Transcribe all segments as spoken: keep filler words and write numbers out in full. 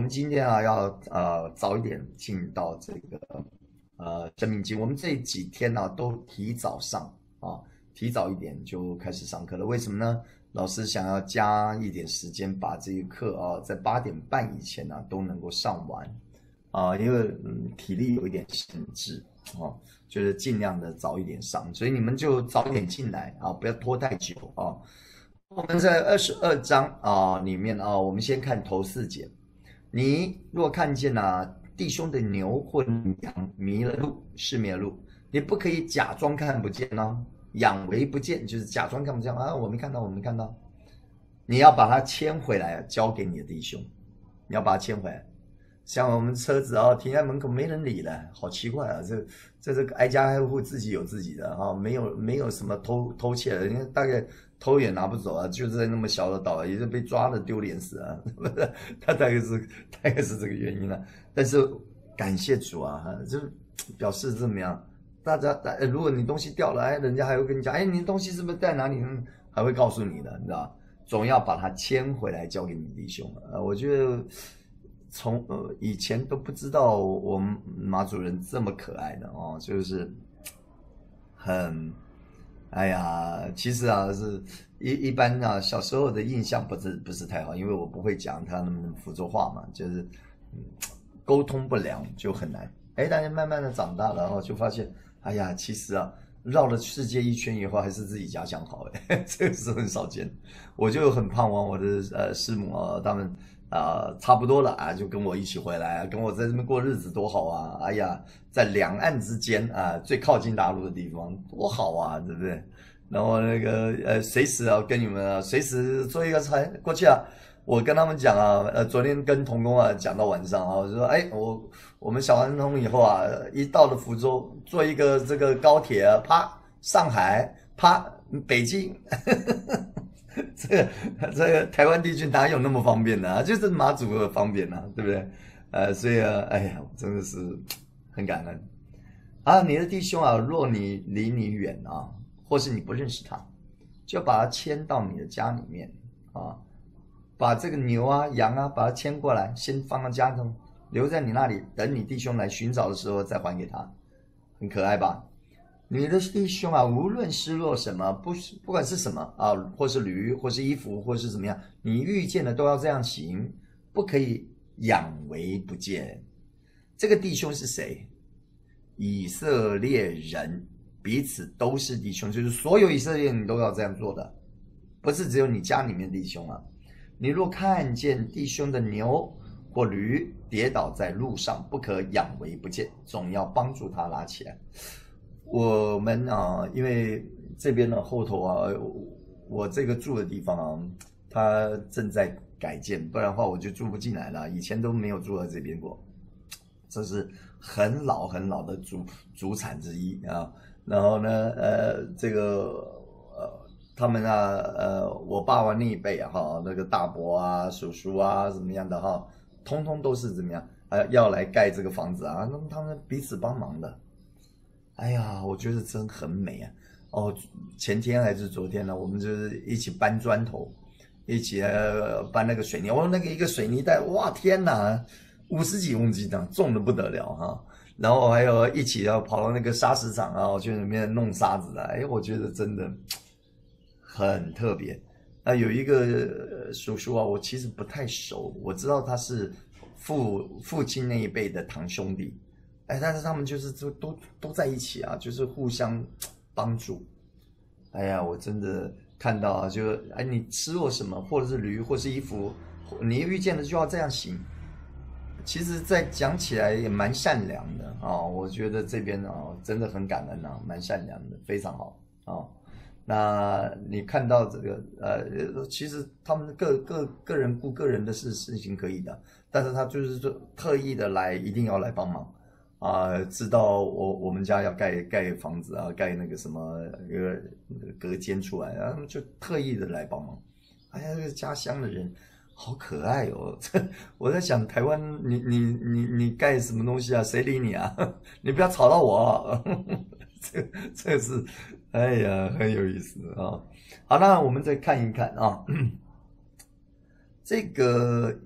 们今天啊要呃早一点进到这个呃生命经，我们这几天呢、都提早上啊，提早一点就开始上课了。为什么呢？老师想要加一点时间，把这个课啊在八点半以前呢、都能够上完啊，因为嗯体力有一点限制啊，就是尽量的早一点上，所以你们就早一点进来啊，不要拖太久啊。我们在二十二章啊里面啊，我们先看头四节。你若看见啊弟兄的牛或羊迷了路，失迷了路，你不可以假装看不见哦，仰为不见，就是假装看不见啊，我没看到，我没看到。你要把它牵回来，交给你的弟兄，你要把它牵回来。像我们车子啊、哦、停在门口没人理了，好奇怪啊！这这这个挨家挨户自己有自己的啊、哦，没有没有什么偷偷窃的，你看大概偷也拿不走啊，就是在那么小的岛，也是被抓了丢脸死啊！他大概是大概是这个原因了、啊。但是感谢主啊，就表示怎么样？大家如果你东西掉了，哎，人家还会跟你讲，哎，你东西是不是在哪里？还会告诉你的，你知道？总要把它牵回来交给你弟兄。呃，我觉得。从呃以前都不知道我们马主人这么可爱的哦，就是很，哎呀，其实啊是一一般啊小时候的印象不是不是太好，因为我不会讲他们福州话嘛，就是嗯沟通不良就很难。哎，但是慢慢的长大了，然后就发现，哎呀，其实啊绕了世界一圈以后，还是自己家乡好哎，这个是很少见。我就很盼望我的呃师母啊他们。啊、呃，差不多了啊，就跟我一起回来，跟我在这边过日子多好啊！哎呀，在两岸之间啊，最靠近大陆的地方多好啊，对不对？然后那个呃，随时啊，跟你们啊，随时坐一个船过去啊。我跟他们讲啊，呃，昨天跟童工啊讲到晚上啊，我说，哎，我我们小完通以后啊，一到了福州，坐一个这个高铁啊，啪，上海，啪，北京。这个这个台湾地区哪有那么方便呢、啊？就是马祖的方便啊，对不对？呃，所以啊，哎呀，真的是很感恩啊！你的弟兄啊，若你离你远啊，或是你不认识他，就把他牵到你的家里面啊，把这个牛啊、羊啊，把它牵过来，先放到家中，留在你那里，等你弟兄来寻找的时候再还给他，很可爱吧？你的弟兄啊，无论失落什么，不是不管是什么啊，或是驴，或是衣服，或是怎么样，你遇见的都要这样行，不可以仰为不见。这个弟兄是谁？以色列人，彼此都是弟兄，就是所有以色列人都要这样做的，不是只有你家里面弟兄啊。你若看见弟兄的牛或驴跌倒在路上，不可仰为不见，总要帮助他拉起来。我们啊，因为这边的后头啊，我这个住的地方啊，它正在改建，不然的话我就住不进来了。以前都没有住在这边过，这是很老很老的祖祖产之一啊。然后呢，呃，这个呃，他们啊，呃，我爸爸那一辈啊，哈，那个大伯啊、叔叔啊，怎么样的哈，通通都是怎么样，呃，要来盖这个房子啊，那么他们彼此帮忙的。哎呀，我觉得真很美啊！哦，前天还是昨天呢，我们就是一起搬砖头，一起呃搬那个水泥。哦，那个一个水泥袋，哇天哪，五十几公斤的，重的不得了哈。然后还有一起要跑到那个砂石场啊，去里面弄沙子的。哎，我觉得真的很特别。那有一个叔叔啊，我其实不太熟，我知道他是父父亲那一辈的堂兄弟。哎，但是他们就是都都都在一起啊，就是互相帮助。哎呀，我真的看到啊，就哎，你吃过什么，或者是驴，或是衣服，你遇见了就要这样行。其实，在讲起来也蛮善良的啊、哦，我觉得这边啊、哦、真的很感恩啊，蛮善良的，非常好啊、哦。那你看到这个呃，其实他们各各个人顾个人的事事情可以的，但是他就是说特意的来，一定要来帮忙。啊，知道我我们家要盖盖房子啊，盖那个什么一个隔间出来，然后他们就特意的来帮忙。哎呀，这个家乡的人好可爱哦！这我在想，台湾你你你你盖什么东西啊？谁理你啊？你不要吵到我啊！这这是，哎呀，很有意思啊。好，那我们再看一看啊，这个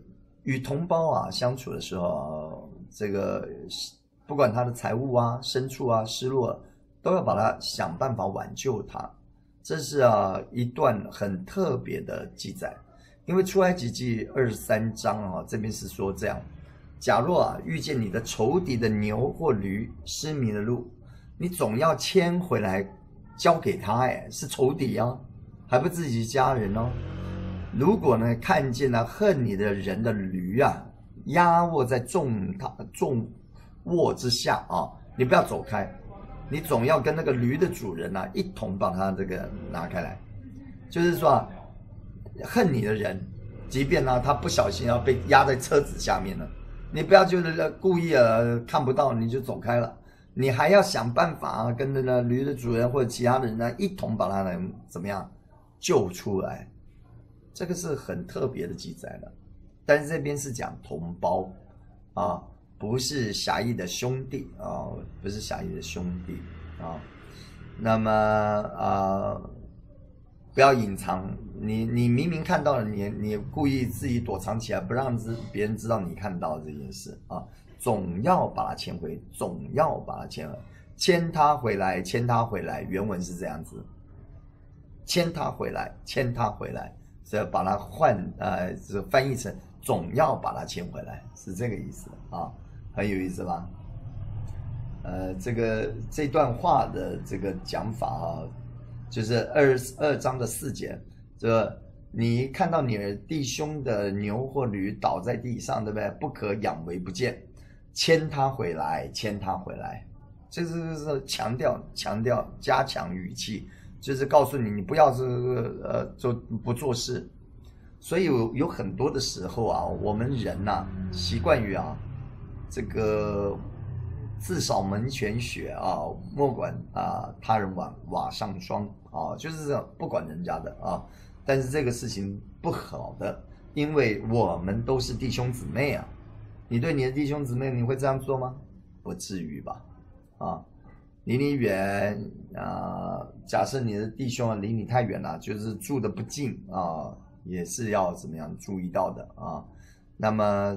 与同胞啊相处的时候啊，这个不管他的财物啊、牲畜啊失落了，都要把它想办法挽救他。这是啊一段很特别的记载，因为出埃及记二十三章啊，这边是说这样：假若啊遇见你的仇敌的牛或驴失迷了路，你总要牵回来交给他，哎，是仇敌啊，还不自己家人哦。如果呢看见了恨你的人的驴啊，压卧在重他重卧之下啊，你不要走开，你总要跟那个驴的主人啊一同把它这个拿开来。就是说啊，恨你的人，即便呢他不小心要被压在车子下面了，你不要就是故意啊看不到你就走开了，你还要想办法啊跟那个驴的主人或者其他人呢一同把它能怎么样救出来。这个是很特别的记载了，但是这边是讲同胞啊，不是狭义的兄弟啊，不是狭义的兄弟啊。那么啊，不要隐藏，你你明明看到了，你你故意自己躲藏起来，不让别人知道你看到这件事啊，总要把它牵回，总要把它牵回，牵他回来，牵他回来，原文是这样子，牵他回来，牵他回来。这把它换呃，这翻译成总要把它牵回来，是这个意思啊，很有意思吧？呃，这个这段话的这个讲法啊，就是二二章的四节，这你看到你的弟兄的牛或驴倒在地上，对不对？不可仰为不见，牵他回来，牵他回来，这是是强调强调加强语气。就是告诉你，你不要这个呃，就不做事。所以有有很多的时候啊，我们人呐、啊，习惯于啊，这个自扫门前雪啊，莫管啊他人瓦瓦上霜啊，就是这样，不管人家的啊。但是这个事情不好的，因为我们都是弟兄姊妹啊。你对你的弟兄姊妹，你会这样做吗？不至于吧，啊。离你远啊、呃，假设你的弟兄啊离你太远了，就是住的不近啊，也是要怎么样注意到的啊。那么，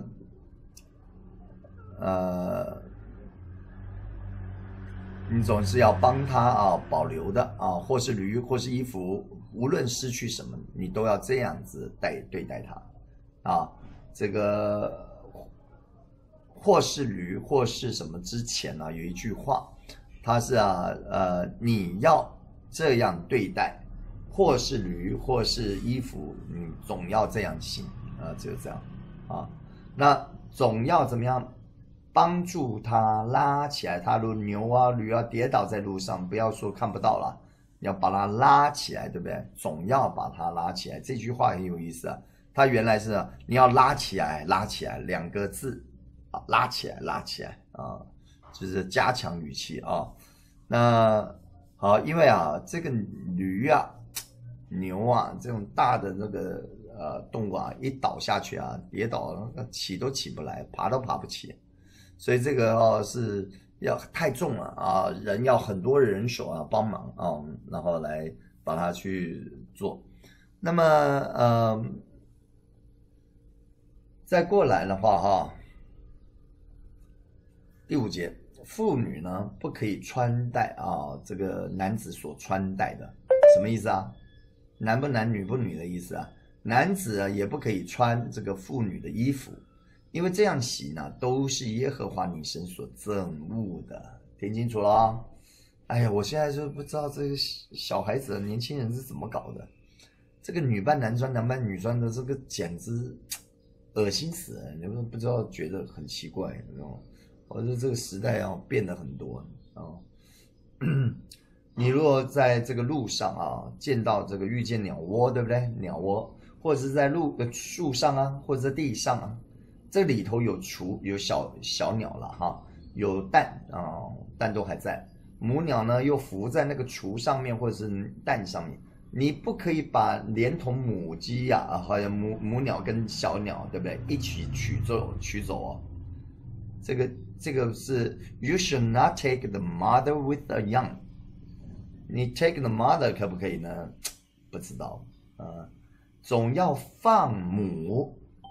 呃，你总是要帮他啊保留的啊，或是驴，或是衣服，无论失去什么，你都要这样子待对待他啊。这个或是驴，或是什么之前呢、啊，有一句话。他是啊，呃，你要这样对待，或是驴，或是衣服，你总要这样行啊，就这样啊。那总要怎么样帮助他拉起来？他如牛啊、驴啊跌倒在路上，不要说看不到了，要把它拉起来，对不对？总要把它拉起来。这句话很有意思啊，它原来是、啊、你要拉起来，拉起来两个字啊，拉起来，拉起来啊。就是加强语气啊，那好，因为啊，这个驴啊、牛啊这种大的那个呃动物啊，一倒下去啊，跌倒了，起都起不来，爬都爬不起，所以这个哦是要太重了啊，人要很多人手啊帮忙啊，然后来把它去做。那么呃，再过来的话哈，第五节。妇女呢不可以穿戴啊，这个男子所穿戴的，什么意思啊？男不男女不女的意思啊？男子啊也不可以穿这个妇女的衣服，因为这样洗呢都是耶和华你神所憎恶的。听清楚了啊！哎呀，我现在就不知道这个小孩子、年轻人是怎么搞的，这个女扮男装、男扮女装的，这个简直恶心死了！你们不知道觉得很奇怪，你知道吗？我觉得这个时代啊变得很多啊。你如果在这个路上啊见到这个遇见鸟窝，对不对？鸟窝，或者是在路的树上啊，或者在地上啊，这里头有雏有小小鸟了哈，有蛋啊，蛋都还在。母鸟呢又伏在那个雏上面或者是蛋上面，你不可以把连同母鸡呀啊，还有母母鸟跟小鸟，对不对？一起取走取走哦。这个这个是 You should not take the mother with the young。你 take the mother 可不可以呢？不知道啊、呃，总要放母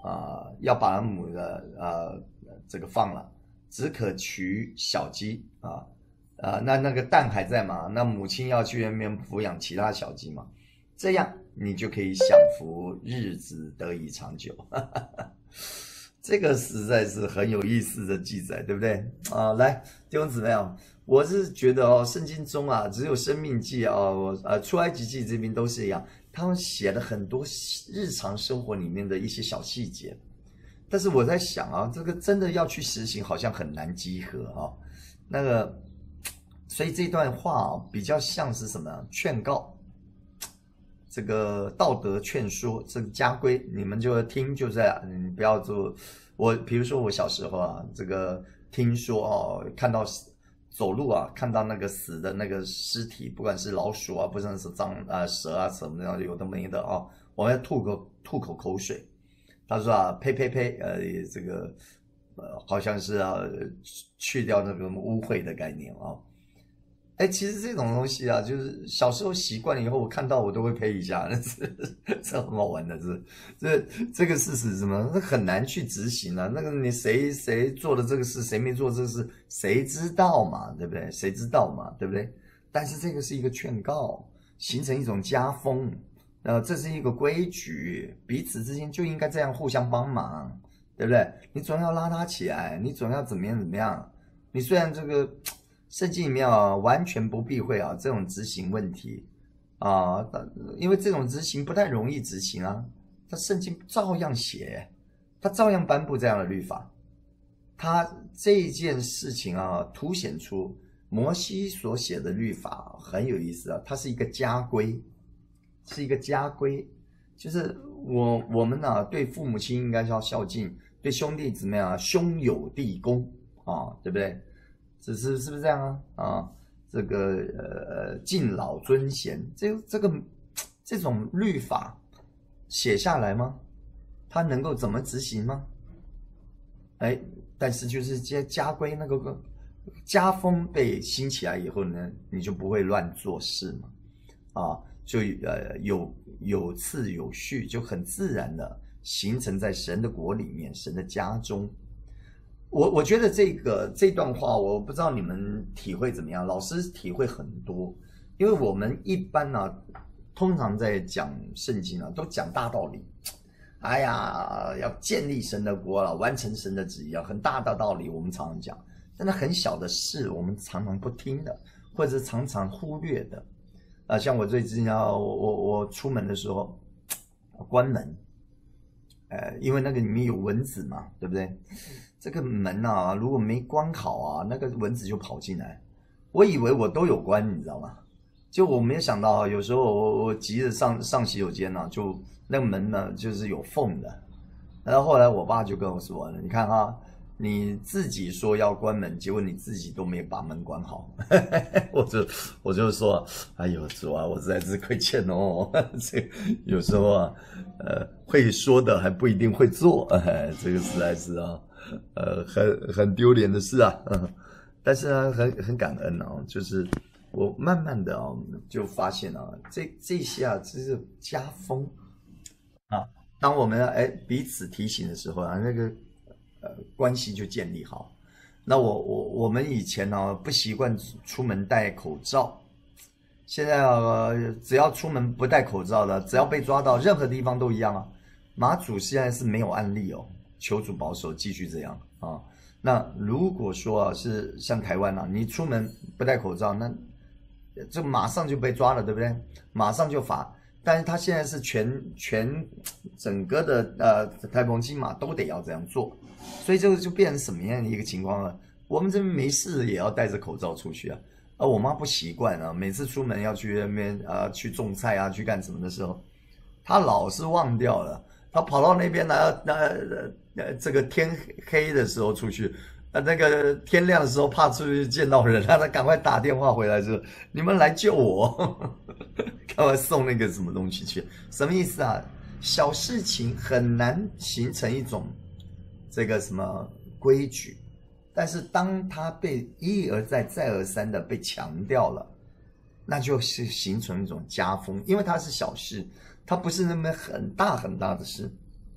啊、呃，要把母的呃这个放了，只可取小鸡啊。呃，那那个蛋还在嘛？那母亲要去那边抚养其他小鸡嘛？这样你就可以享福，日子得以长久。这个实在是很有意思的记载，对不对？啊，来，弟兄姊妹啊，我是觉得哦，圣经中啊，只有生命记啊，我呃出埃及记这边都是一样，他们写了很多日常生活里面的一些小细节。但是我在想啊，这个真的要去实行，好像很难集合啊。那个。所以这段话啊，比较像是什么？劝告，这个道德劝说，这个家规，你们就听就这样，你不要做。我比如说我小时候啊，这个听说哦，看到走路啊，看到那个死的那个尸体，不管是老鼠啊，不管是脏啊蛇啊什么的，有的没的啊，我们要吐口吐口口水。他说啊，呸呸呸，呃，这个呃，好像是要去掉那个污秽的概念啊。哎，其实这种东西啊，就是小时候习惯了以后，我看到我都会呸一下，那是这很好玩的，是这这个事实什么？那很难去执行啊。那个你谁谁做了这个事，谁没做这个事，谁知道嘛？对不对？谁知道嘛？对不对？但是这个是一个劝告，形成一种家风，呃，这是一个规矩，彼此之间就应该这样互相帮忙，对不对？你总要拉他起来，你总要怎么样怎么样？你虽然这个。圣经里面啊，完全不避讳啊这种执行问题啊，因为这种执行不太容易执行啊。他圣经照样写，他照样颁布这样的律法。他这件事情啊，凸显出摩西所写的律法很有意思啊，它是一个家规，是一个家规，就是我我们呢、啊、对父母亲应该要孝敬，对兄弟姊妹啊兄友弟恭啊，对不对？只是是不是这样啊？啊，这个呃敬老尊贤，这这个这种律法写下来吗？它能够怎么执行吗？哎，但是就是家家规那个家风被兴起来以后呢，你就不会乱做事嘛，啊，就呃有有次有序，就很自然的形成在神的国里面，神的家中。我我觉得这个这段话，我不知道你们体会怎么样。老师体会很多，因为我们一般呢、啊，通常在讲圣经啊，都讲大道理。哎呀，要建立神的国了，完成神的旨意啊，很大的道理，我们常常讲。但是很小的事，我们常常不听的，或者是常常忽略的。啊、呃，像我最近啊，我我我出门的时候关门，呃，因为那个里面有蚊子嘛，对不对？这个门啊，如果没关好啊，那个蚊子就跑进来。我以为我都有关，你知道吗？就我没有想到，有时候我我急着上上洗手间呢、啊，就那个门呢就是有缝的。然后后来我爸就跟我说了，你看啊，你自己说要关门，结果你自己都没有把门关好。我就我就说，哎呦主啊，我实在是亏欠哦。这有时候啊，呃，会说的还不一定会做，哎，这个实在是啊。呃，很很丢脸的事啊，嗯，但是呢，很很感恩啊，就是我慢慢的啊，就发现啊，这这些啊，这是家风啊。当我们哎彼此提醒的时候啊，那个呃关系就建立好。那我我我们以前呢、啊、不习惯出门戴口罩，现在啊只要出门不戴口罩的，只要被抓到，任何地方都一样啊。马祖现在是没有案例哦。求主保守，继续这样啊。那如果说啊是像台湾啊，你出门不戴口罩，那就马上就被抓了，对不对？马上就罚。但是他现在是全全整个的呃台澎金马都得要这样做，所以这个就变成什么样的一个情况了？我们这边没事也要戴着口罩出去啊。而我妈不习惯啊，每次出门要去那边啊去种菜啊去干什么的时候，她老是忘掉了。她跑到那边来，那呃。呃，这个天黑的时候出去，呃，那个天亮的时候怕出去见到人，让他赶快打电话回来说：“你们来救我，赶快送那个什么东西去。”什么意思啊？小事情很难形成一种这个什么规矩，但是当它被一而再、再而三的被强调了，那就是形成一种家风，因为它是小事，它不是那么很大很大的事。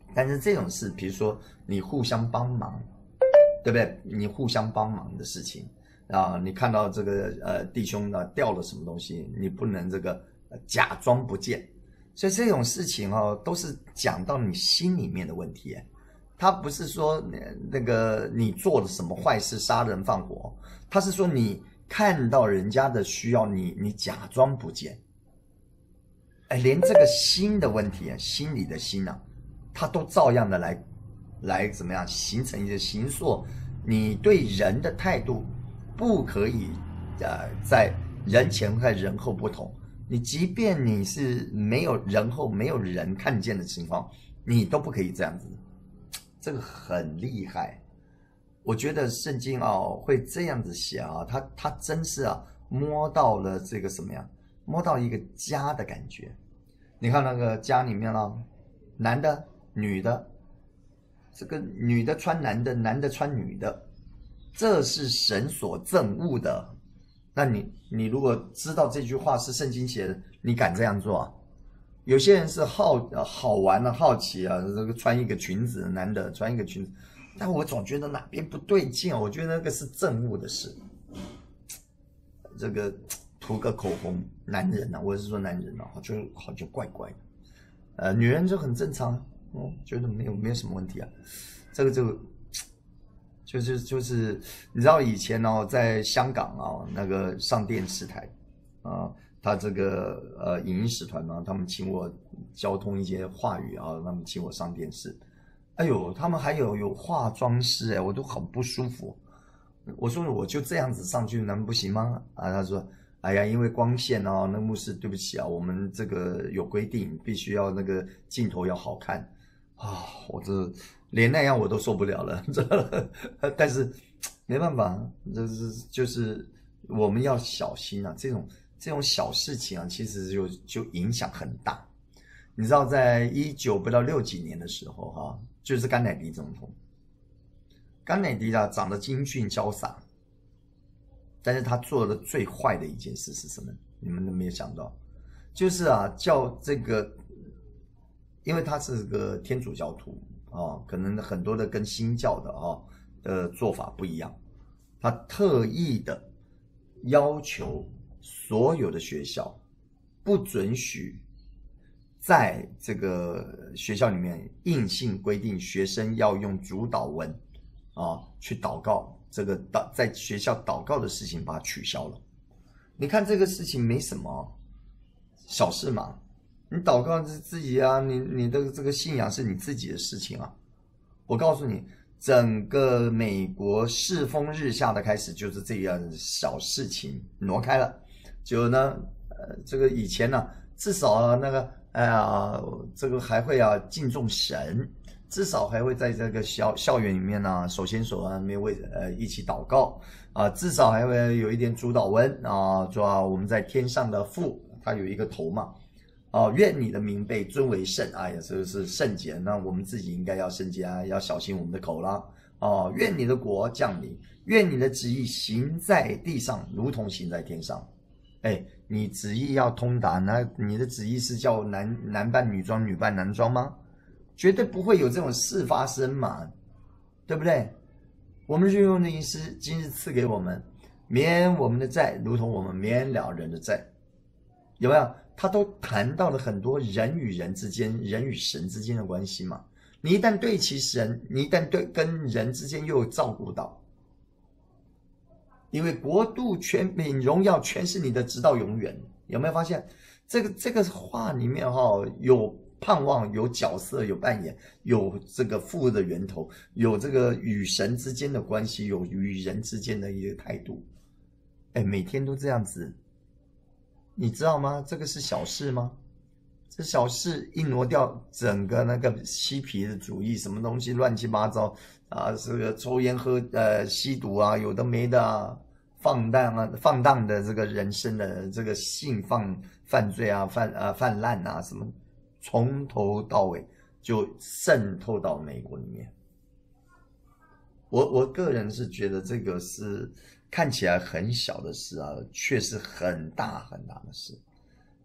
但是这种事，比如说你互相帮忙，对不对？你互相帮忙的事情啊，你看到这个呃弟兄呢掉了什么东西，你不能这个、呃、假装不见。所以这种事情哦，都是讲到你心里面的问题，他不是说那个你做了什么坏事，杀人放火，他是说你看到人家的需要，你你假装不见。哎，连这个心的问题啊，心里的心啊，它都照样的来，来怎么样形成一个形塑你对人的态度，不可以呃在人前和人后不同。你即便你是没有人后没有人看见的情况，你都不可以这样子，这个很厉害。我觉得圣经啊会这样子写啊，他他真是啊摸到了这个什么呀？摸到一个家的感觉。你看那个家里面啊，男的女的，这个女的穿男的，男的穿女的，这是神所憎恶的。那你你如果知道这句话是圣经写的，你敢这样做啊？有些人是好好玩啊，好奇啊，这个穿一个裙子，男的穿一个裙子，但我总觉得哪边不对劲啊，我觉得那个是憎恶的事。这个涂个口红，男人啊，我是说男人啊，就好像怪怪的。呃，女人就很正常，哦，觉得没有没有什么问题啊。这个这个。就是就是，你知道以前哦，在香港啊，那个上电视台，啊，他这个呃影音使团嘛，他们请我交通一些话语啊，他们请我上电视。哎呦，他们还有有化妆师哎，我都很不舒服。我说我就这样子上去能不行吗？啊，他说，哎呀，因为光线哦，那牧师对不起啊，我们这个有规定，必须要那个镜头要好看啊，我这。连那样我都受不了了，但是没办法，这是就是我们要小心啊，这种这种小事情啊，其实就就影响很大。你知道，在一九不到六几年的时候，哈、啊，就是甘乃迪总统，甘乃迪啊长得英俊潇洒，但是他做的最坏的一件事是什么？你们都没有想到，就是啊，叫这个，因为他是个天主教徒。哦，可能很多的跟新教的哦的做法不一样，他特意的要求所有的学校不准许在这个学校里面硬性规定学生要用主祷文啊去祷告，这个祷在学校祷告的事情把它取消了。你看这个事情没什么小事嘛。你祷告是自己啊，你你的这个信仰是你自己的事情啊。我告诉你，整个美国世风日下的开始就是这样小事情挪开了。就呢，呃，这个以前呢、啊，至少、啊、那个，哎呀，这个还会啊敬重神，至少还会在这个校校园里面呢、啊，手牵手啊，没有为呃一起祷告啊，至少还会有一点主祷文啊，说啊我们在天上的父，他有一个头嘛。哦，愿你的名被尊为圣，哎呀，这个是圣洁，那我们自己应该要圣洁啊，要小心我们的口啦。哦，愿你的国降临，愿你的旨意行在地上，如同行在天上。哎，你旨意要通达，那你的旨意是叫男男扮女装，女扮男装吗？绝对不会有这种事发生嘛，对不对？我们日用的饮食今日赐给我们，免我们的债，如同我们免了人的债，有没有？他都谈到了很多人与人之间、人与神之间的关系嘛。你一旦对齐神，你一旦对跟人之间又有照顾到，因为国度、权柄、荣耀全是你的，直到永远。有没有发现这个这个话里面哈、哦、有盼望、有角色、有扮演、有这个富的源头、有这个与神之间的关系、有与人之间的一个态度。哎，每天都这样子。你知道吗？这个是小事吗？这小事一挪掉，整个那个嬉皮的主义，什么东西乱七八糟啊，这个抽烟喝呃吸毒啊，有的没的啊，放荡啊，放荡的这个人生的这个性放犯罪啊，泛呃泛滥啊，什么，从头到尾就渗透到美国里面。我我个人是觉得这个是看起来很小的事啊，却是很大很大的事。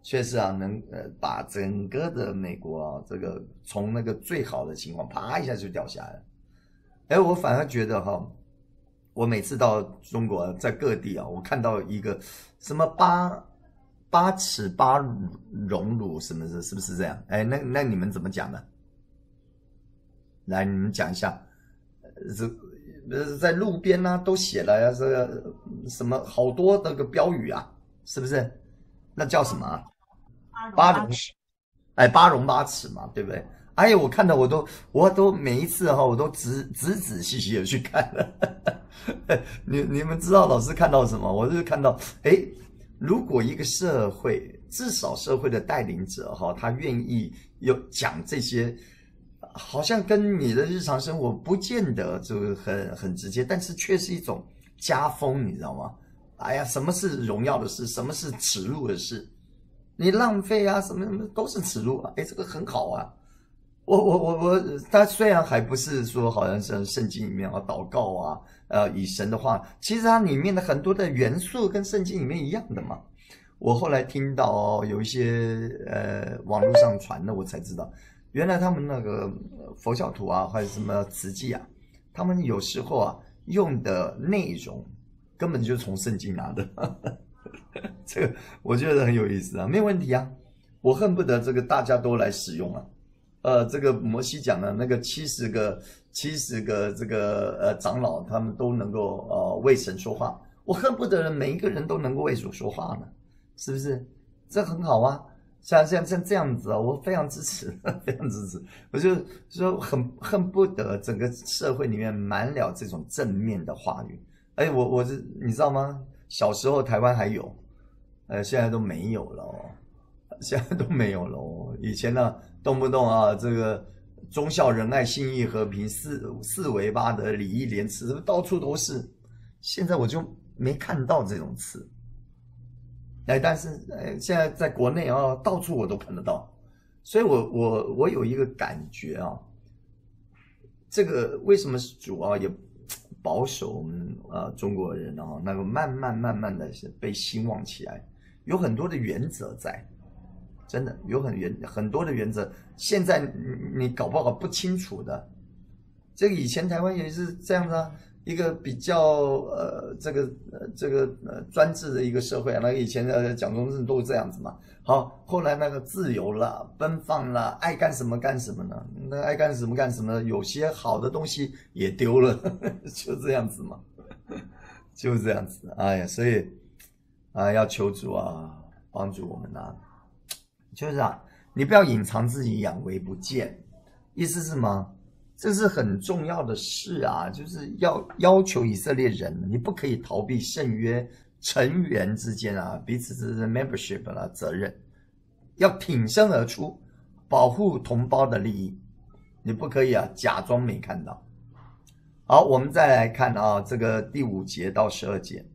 确实啊，能呃把整个的美国啊，这个从那个最好的情况，啪一下就掉下来了。哎，我反而觉得哈，我每次到中国，在各地啊，我看到一个什么八八尺八荣辱什么的，是不是这样？哎，那那你们怎么讲呢？来，你们讲一下。这呃，在路边呢、啊、都写了呀，这个什么好多那个标语啊，是不是？那叫什么、啊？八荣，哎，八荣八耻嘛，对不对？哎呀，我看到我都，我都每一次哈，我都仔仔仔细细的去看了。你你们知道老师看到什么？我就是看到，哎，如果一个社会，至少社会的带领者哈，他愿意有讲这些。好像跟你的日常生活不见得就很很直接，但是却是一种家风，你知道吗？哎呀，什么是荣耀的事，什么是耻辱的事？你浪费啊，什么什么都是耻辱啊！哎，这个很好啊。我我我我，他虽然还不是说好像是圣经里面啊祷告啊，呃，以神的话，其实它里面的很多的元素跟圣经里面一样的嘛。我后来听到哦，有一些呃网络上传的，我才知道。原来他们那个佛教徒啊，或者什么慈济啊，他们有时候啊用的内容根本就是从圣经拿的，这个我觉得很有意思啊，没有问题啊，我恨不得这个大家都来使用啊。呃，这个摩西讲的那个七十个七十个这个呃长老，他们都能够呃为神说话，我恨不得每一个人都能够为主说话呢，是不是？这很好啊。像像像这样子啊，我非常支持，非常支持。我就说很恨不得整个社会里面满了这种正面的话语。哎，我我是你知道吗？小时候台湾还有，呃，现在都没有了哦，现在都没有了哦。以前呢，动不动啊，这个忠孝仁爱信义和平四四维八德礼义廉耻，到处都是。现在我就没看到这种词。哎，但是哎，现在在国内啊，到处我都看得到，所以我我我有一个感觉啊，这个为什么主啊也保守我们啊中国人啊，那个慢慢慢慢的被兴旺起来，有很多的原则在，真的有很原很多的原则，现在你你搞不好不清楚的，这个以前台湾也是这样的啊。一个比较呃，这个呃，这个呃专制的一个社会啊，那以前的蒋中正都是这样子嘛。好，后来那个自由了、奔放了，爱干什么干什么呢？那爱干什么干什么，有些好的东西也丢了，就这样子嘛，就这样子。哎呀，所以啊，要求主啊，帮助我们啊，就是啊，你不要隐藏自己，佯为不见，意思是什么？这是很重要的事啊，就是要要求以色列人，你不可以逃避圣约成员之间啊彼此之间 membership 的责任，要挺身而出，保护同胞的利益，你不可以啊假装没看到。好，我们再来看啊这个第五节到十二节，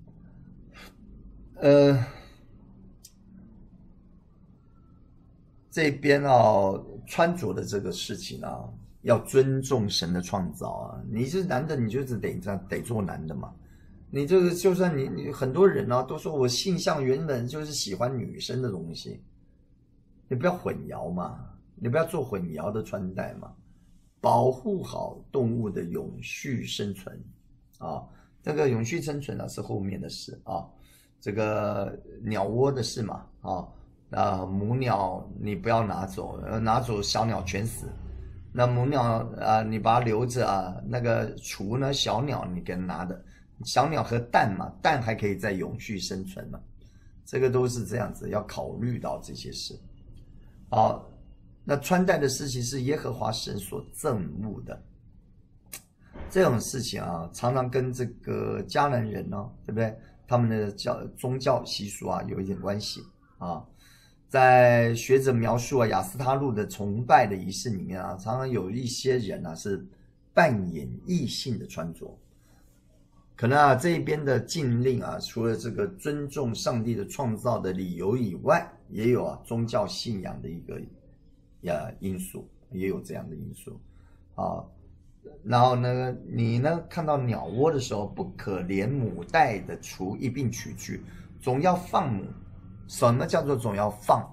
呃，这边啊穿着的这个事情啊。要尊重神的创造啊！你是男的，你就是得这样得做男的嘛。你这个就算你你很多人啊都说我性向原本就是喜欢女生的东西，你不要混淆嘛，你不要做混淆的穿戴嘛，保护好动物的永续生存啊！这个永续生存呢是后面的事啊，这个鸟窝的事嘛啊啊母鸟你不要拿走，拿走小鸟全死。那母鸟啊，你把它留着啊。那个雏呢，小鸟你给它拿的，小鸟和蛋嘛，蛋还可以再永续生存嘛。这个都是这样子，要考虑到这些事。好，那穿戴的事情是耶和华神所憎恶的，这种事情啊，常常跟这个迦南人呢、哦，对不对？他们的教宗教习俗啊，有一点关系啊。在学者描述啊亚斯他路的崇拜的仪式里面啊，常常有一些人啊是扮演异性的穿着，可能啊这边的禁令啊，除了这个尊重上帝的创造的理由以外，也有啊宗教信仰的一个呀因素，也有这样的因素啊。然后呢，你呢看到鸟窝的时候，不可连母带的雏一并取去，总要放母。什么叫做总要放？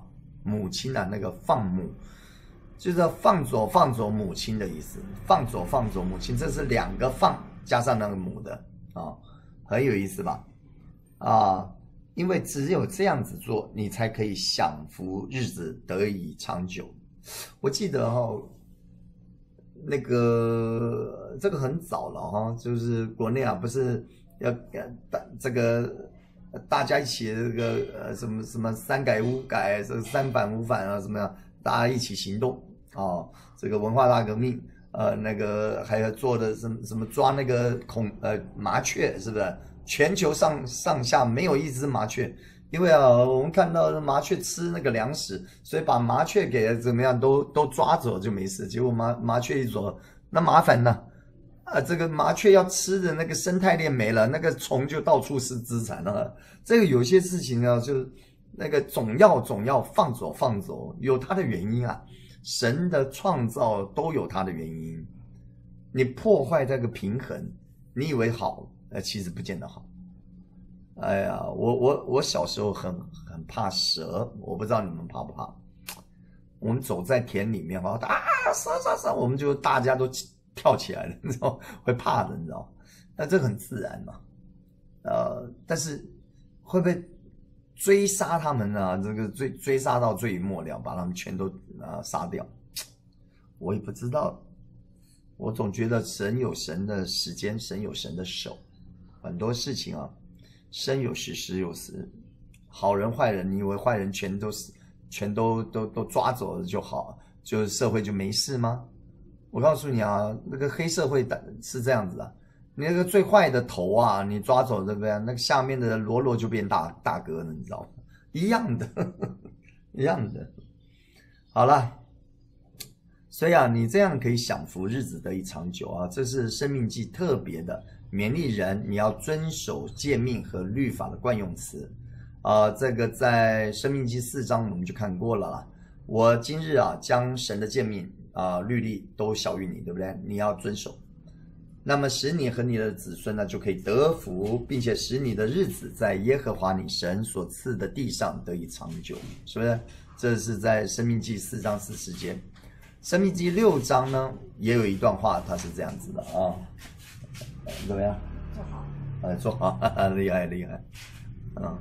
母亲啊，那个放母，就是放走放走母亲的意思，放走放走母亲，这是两个放加上那个母的啊，很有意思吧？啊，因为只有这样子做，你才可以享福，日子得以长久。我记得哦，那个这个很早了哈，就是国内啊，不是要大这个大家一起这个呃什么什么三改五改，这个三反五反啊，什么样，大家一起行动啊、哦，这个文化大革命，呃，那个还有做的什么什么抓那个孔呃麻雀，是不是？全球上上下没有一只麻雀。因为啊，我们看到麻雀吃那个粮食，所以把麻雀给怎么样都都抓走就没事。结果麻麻雀一走，那麻烦呢？啊，这个麻雀要吃的那个生态链没了，那个虫就到处是资产了。这个有些事情啊，就是那个总要总要放走放走，有它的原因啊。神的创造都有它的原因。你破坏这个平衡，你以为好，呃，其实不见得好。哎呀，我我我小时候很很怕蛇，我不知道你们怕不怕。我们走在田里面啊，蛇蛇蛇，我们就大家都跳起来了，你知道，会怕的，你知道。那这很自然嘛，呃，但是会不会追杀他们呢？这个追追杀到最末了，把他们全都啊、呃、杀掉，我也不知道。我总觉得神有神的时间，神有神的手，很多事情啊。生有时，时有时。好人坏人，你以为坏人全都是全都都都抓走了就好，就社会就没事吗？我告诉你啊，那个黑社会的是这样子啊，你那个最坏的头啊，你抓走对不对？那个下面的罗罗就变大大哥了，你知道吗？一样的，一样的。好了，所以啊，你这样可以享福，日子得以长久啊，这是生命记特别的。勉励人，你要遵守诫命和律法的惯用词，啊、呃，这个在《申命记》四章我们就看过了啦。我今日啊，将神的诫命啊、呃、律例都晓谕你，对不对？你要遵守，那么使你和你的子孙呢就可以得福，并且使你的日子在耶和华你神所赐的地上得以长久，是不是？这是在《申命记》四章四十节。《申命记》六章呢，也有一段话，它是这样子的啊。怎么样？ 做好。 哎，做好，厉害厉害，嗯，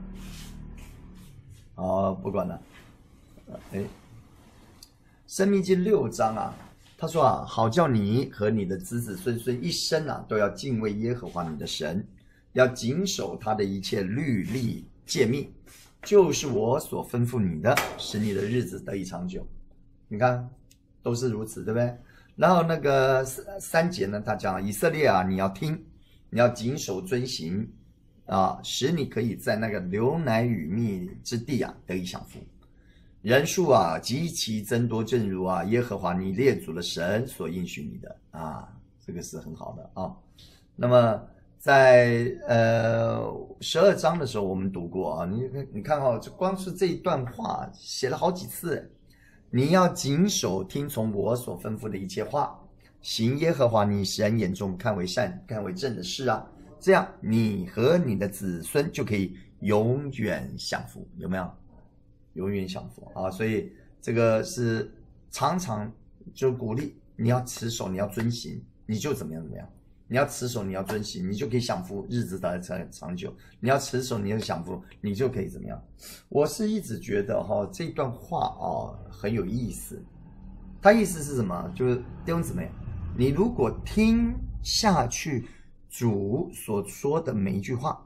好，不管了。哎，申命记六章啊，他说啊，好叫你和你的子子孙孙一生啊，都要敬畏耶和华你的神，要谨守他的一切律例诫命，就是我所吩咐你的，使你的日子得以长久。你看，都是如此，对不对？然后那个三节呢，他讲以色列啊，你要听，你要谨守遵行啊，使你可以在那个流奶与蜜之地啊得以享福，人数啊极其增多，正如啊耶和华你列祖的神所应许你的啊，这个是很好的啊。那么在呃十二章的时候我们读过啊，你你看哦，就光是这一段话写了好几次。你要谨守听从我所吩咐的一切话，行耶和华你神眼中看为善看为正的事啊，这样你和你的子孙就可以永远享福，有没有？永远享福啊！所以这个是常常就鼓励你要持守，你要遵行，你就怎么样怎么样。你要持守，你要遵行，你就可以享福，日子得长长久。你要持守，你要享福，你就可以怎么样？我是一直觉得哈、哦，这段话啊、哦、很有意思。它意思是什么？就是弟兄姊妹，你如果听下去主所说的每一句话，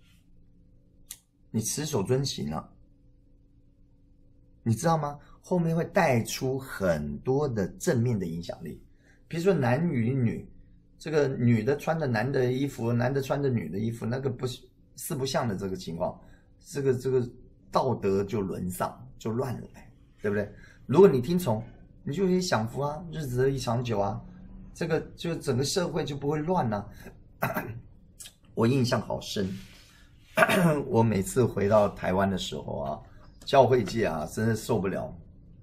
你持守遵行了，你知道吗？后面会带出很多的正面的影响力，比如说男与女。这个女的穿着男的衣服，男的穿着女的衣服，那个不是四不像的这个情况，这个这个道德就沦丧，就乱了，对不对？如果你听从，你就可以享福啊，日子得以长久啊，这个就整个社会就不会乱啊。我印象好深，我每次回到台湾的时候啊，教会界啊，真的受不了，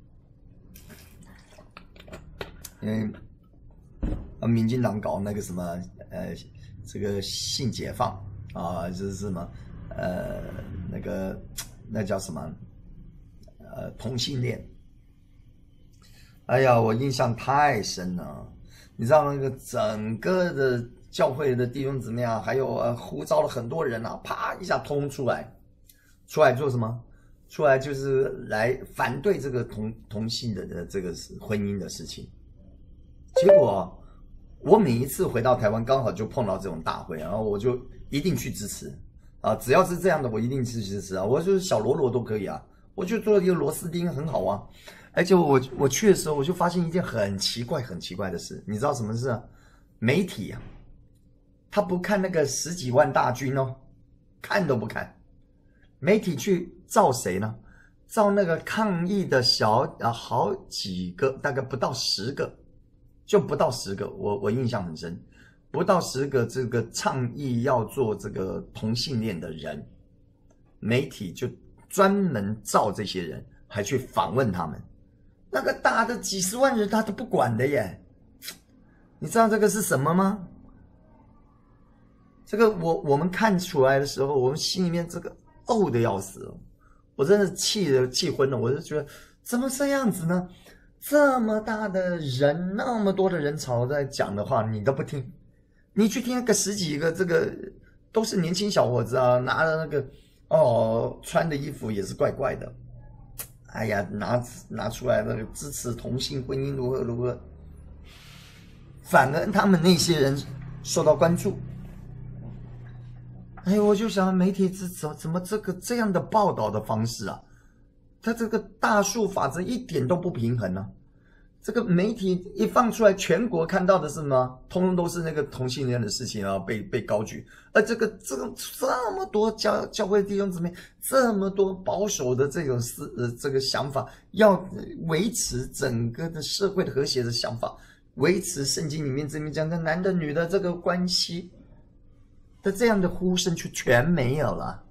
因为。啊，民进党搞那个什么，呃，这个性解放啊，就是什么，呃，那个那叫什么， 呃同性恋。哎呀，我印象太深了。你知道那个整个的教会的弟兄姊妹啊，还有呃呼召了很多人啊，啪一下通出来，出来做什么？出来就是来反对这个同同性的的这个婚姻的事情。结果我每一次回到台湾，刚好就碰到这种大会，然后我就一定去支持啊，只要是这样的，我一定去支持啊。我就是小喽啰都可以啊，我就做一个螺丝钉很好啊。而且我我去的时候，我就发现一件很奇怪、很奇怪的事，你知道什么事啊？媒体啊，他不看那个十几万大军哦，看都不看。媒体去照谁呢？照那个抗议的小啊，好几个，大概不到十个，就不到十个，我我印象很深，不到十个这个倡议要做这个同性恋的人，媒体就专门照这些人，还去访问他们。那个大的几十万人他都不管的耶，你知道这个是什么吗？这个我我们看出来的时候，我们心里面这个怄的要死哦，我真的气的气昏了，我就觉得怎么这样子呢？这么大的人，那么多的人潮在讲的话，你都不听，你去听那个十几个，这个都是年轻小伙子啊，拿着那个哦，穿的衣服也是怪怪的。哎呀，拿拿出来那个支持同性婚姻如何如何，反而他们那些人受到关注。哎，我就想媒体怎怎怎么这个这样的报道的方式啊？他这个大数法则一点都不平衡啊！这个媒体一放出来，全国看到的是什么？通通都是那个同性恋的事情啊，被被高举。而这个这个这么多教教会弟兄姊妹，这么多保守的这种思呃这个想法，要维持整个的社会的和谐的想法，维持圣经里面这边讲的男的女的这个关系的这样的呼声，就全没有了。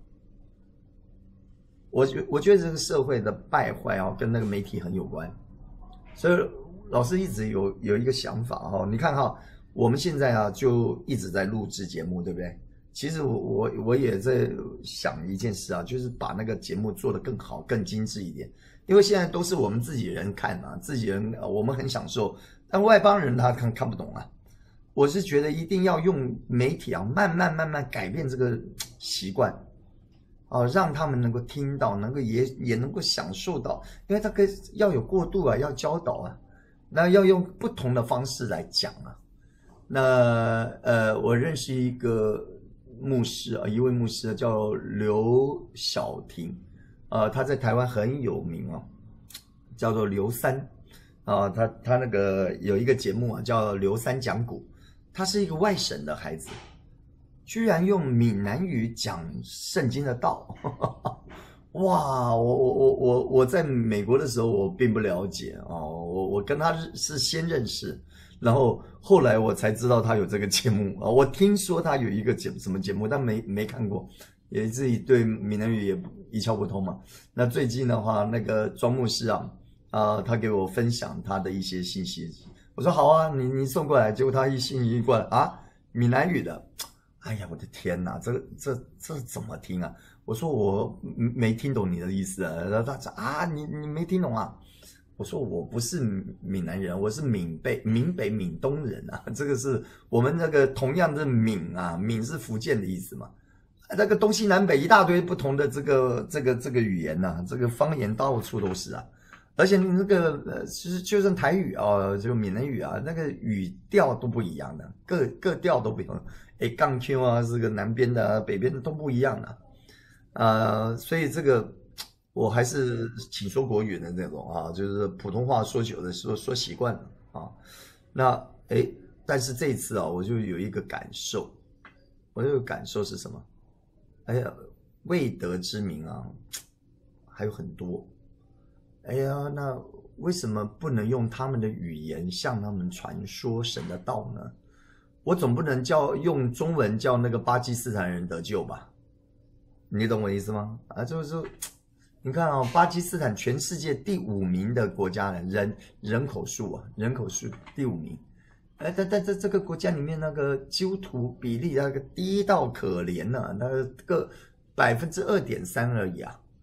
我觉我觉得这个社会的败坏啊，跟那个媒体很有关，所以。老师一直有有一个想法哈，你看哈，我们现在啊就一直在录制节目，对不对？其实我我我也在想一件事啊，就是把那个节目做得更好、更精致一点。因为现在都是我们自己人看嘛，自己人我们很享受，但外邦人他看看不懂啊。我是觉得一定要用媒体啊，慢慢慢慢改变这个习惯。啊，让他们能够听到，能够也也能够享受到，因为他可以要有过渡啊，要教导啊。那要用不同的方式来讲啊。那呃，我认识一个牧师啊，一位牧师叫刘晓婷，呃，他在台湾很有名啊，叫做刘三啊，他他那个有一个节目啊，叫刘三讲古，他是一个外省的孩子，居然用闽南语讲圣经的道。哇，我我我我我在美国的时候我并不了解哦，我我跟他是先认识，然后后来我才知道他有这个节目啊，我听说他有一个节什么节目，但没没看过，也自己对闽南语也一窍不通嘛。那最近的话，那个庄牧师啊，啊、呃，他给我分享他的一些信息，我说好啊，你你送过来，结果他一信息过来啊，闽南语的，哎呀，我的天哪，这这这怎么听啊？我说我没听懂你的意思啊，然后他说啊，你你没听懂啊？我说我不是闽南人，我是闽北闽北闽东人啊，这个是我们那个同样的闽啊，闽是福建的意思嘛，那个东西南北一大堆不同的这个这个这个语言呐、啊，这个方言到处都是啊，而且那个呃，其实就算台语啊，就闽南语啊，那个语调都不一样的，各各调都不一样，哎，杠 Q 啊，这个南边的、啊、北边的都不一样的。呃，所以这个我还是请说国语的那种啊，就是普通话说久了，说说习惯了啊。那哎，但是这一次啊，我就有一个感受，我这个感受是什么？哎呀，未得之民啊，还有很多。哎呀，那为什么不能用他们的语言向他们传说神的道呢？我总不能叫用中文叫那个巴基斯坦人得救吧？你懂我意思吗？啊，就是你看啊、哦，巴基斯坦全世界第五名的国家人人口数啊，人口数第五名。哎，但但在这个国家里面，那个基督徒比例那个低到可怜了、啊，那个百分之二点三而已啊。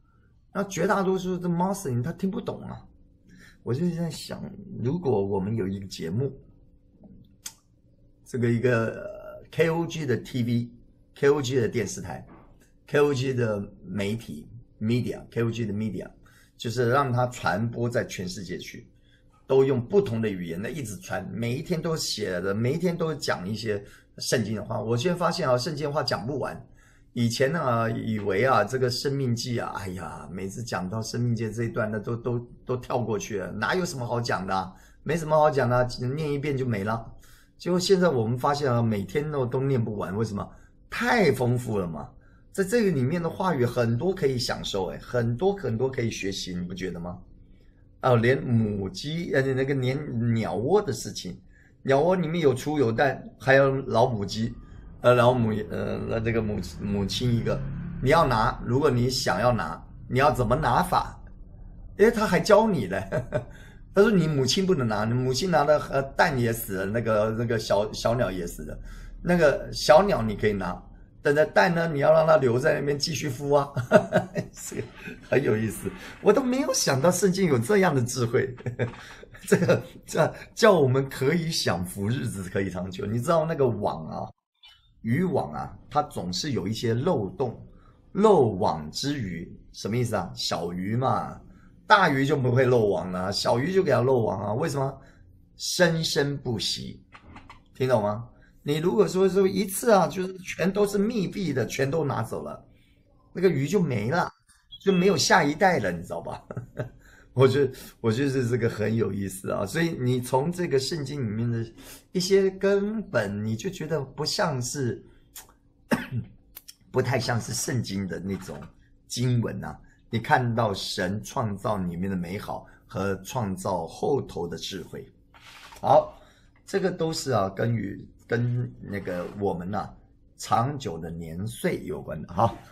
那绝大多数的穆斯林他听不懂啊。我就在想，如果我们有一个节目，这个一个 K O G 的 T V、K O G 的电视台、K O G 的媒体 media、K O G 的 media， 就是让它传播在全世界去，都用不同的语言呢一直传，每一天都写的，每一天都讲一些圣经的话。我现在发现啊，圣经的话讲不完。以前呢、啊，以为啊，这个生命记啊，哎呀，每次讲到生命记这一段呢，都都都跳过去了，哪有什么好讲的、啊？没什么好讲的、啊，念一遍就没了。结果现在我们发现啊，每天都都念不完，为什么？太丰富了嘛，在这个里面的话语很多可以享受，哎，很多很多可以学习，你不觉得吗？哦，连母鸡呃那个连鸟窝的事情，鸟窝里面有雏有蛋，还有老母鸡。呃，然后母呃，这个母母亲一个，你要拿，如果你想要拿，你要怎么拿法？诶，他还教你嘞。他说你母亲不能拿，你母亲拿的呃蛋也死了，那个那个小小鸟也死了，那个小鸟你可以拿，但是蛋呢，你要让它留在那边继续孵啊。这个很有意思，我都没有想到圣经有这样的智慧。这个这叫我们可以享福，日子可以长久。你知道那个网啊？渔网啊，它总是有一些漏洞，漏网之鱼什么意思啊？小鱼嘛，大鱼就不会漏网了，小鱼就给它漏网啊。为什么？生生不息，听懂吗？你如果说说一次啊，就是全都是密闭的，全都拿走了，那个鱼就没了，就没有下一代了，你知道吧？我觉得，我觉得这个很有意思啊，所以你从这个圣经里面的一些根本，你就觉得不像是，不太像是圣经的那种经文啊。你看到神创造里面的美好和创造后头的智慧。好，这个都是啊，跟与跟那个我们啊长久的年岁有关的哈。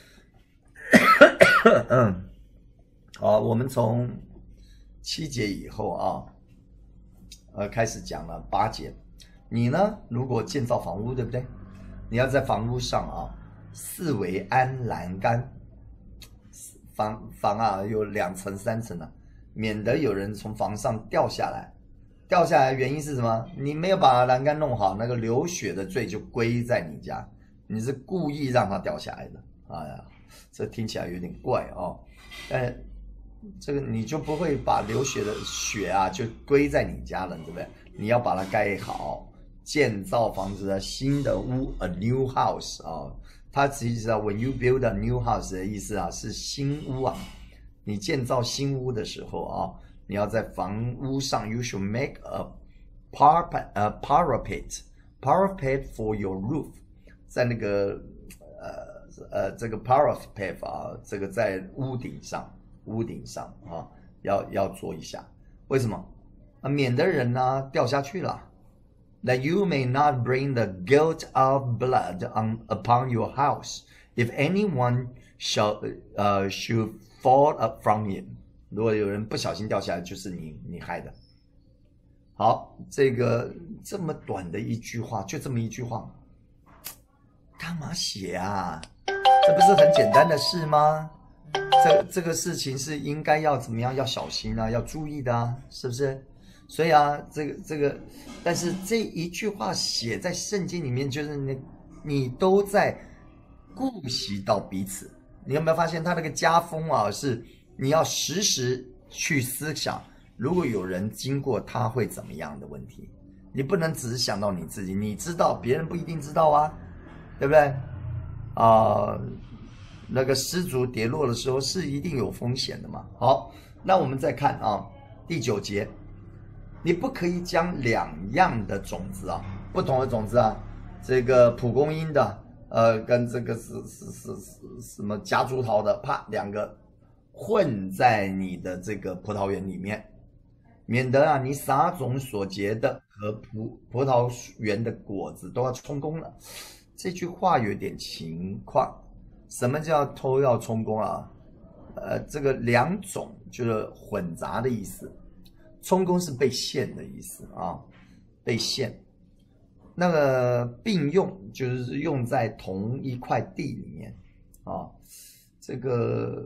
嗯。好，我们从七节以后啊，呃，开始讲了八节。你呢，如果建造房屋，对不对？你要在房屋上啊，四围安栏杆，房房啊有两层三层啊，免得有人从房上掉下来。掉下来原因是什么？你没有把栏杆弄好，那个流血的罪就归在你家，你是故意让它掉下来的。哎呀，这听起来有点怪哦，但这个你就不会把流血的血啊就归在你家了，对不对？你要把它盖好，建造房子的新的屋 ，a new house 啊，它其实啊 ，when you build a new house 的意思啊是新屋啊。你建造新屋的时候啊，你要在房屋上 ，you should make a parapet, a parapet, parapet for your roof， 在那个呃呃这个 parapet 啊，这个在屋顶上。屋顶上啊，要要做一下，为什么？啊，免得人呢、啊、掉下去了。That you may not bring the guilt of blood on upon your house, if anyone shall 呃、uh, should fall up from it。如果有人不小心掉下来，就是你你害的。好，这个这么短的一句话，就这么一句话，干嘛写啊？这不是很简单的事吗？这这个事情是应该要怎么样？要小心啊，要注意的啊，是不是？所以啊，这个这个，但是这一句话写在圣经里面，就是你你都在顾惜到彼此。你有没有发现他那个家风啊？是你要时时去思想，如果有人经过他会怎么样的问题，你不能只是想到你自己，你知道，别人不一定知道啊，对不对？啊、呃。那个失足跌落的时候是一定有风险的嘛。好，那我们再看啊，第九节，你不可以将两样的种子啊，不同的种子啊，这个蒲公英的，呃，跟这个是是是是什么夹竹桃的，啪，两个混在你的这个葡萄园里面，免得啊你撒种所结的和葡葡萄园的果子都要充公了。这句话有点情况。什么叫都要充公啊？呃，这个两种就是混杂的意思，充公是被限的意思啊，被限。那个并用就是用在同一块地里面啊，这个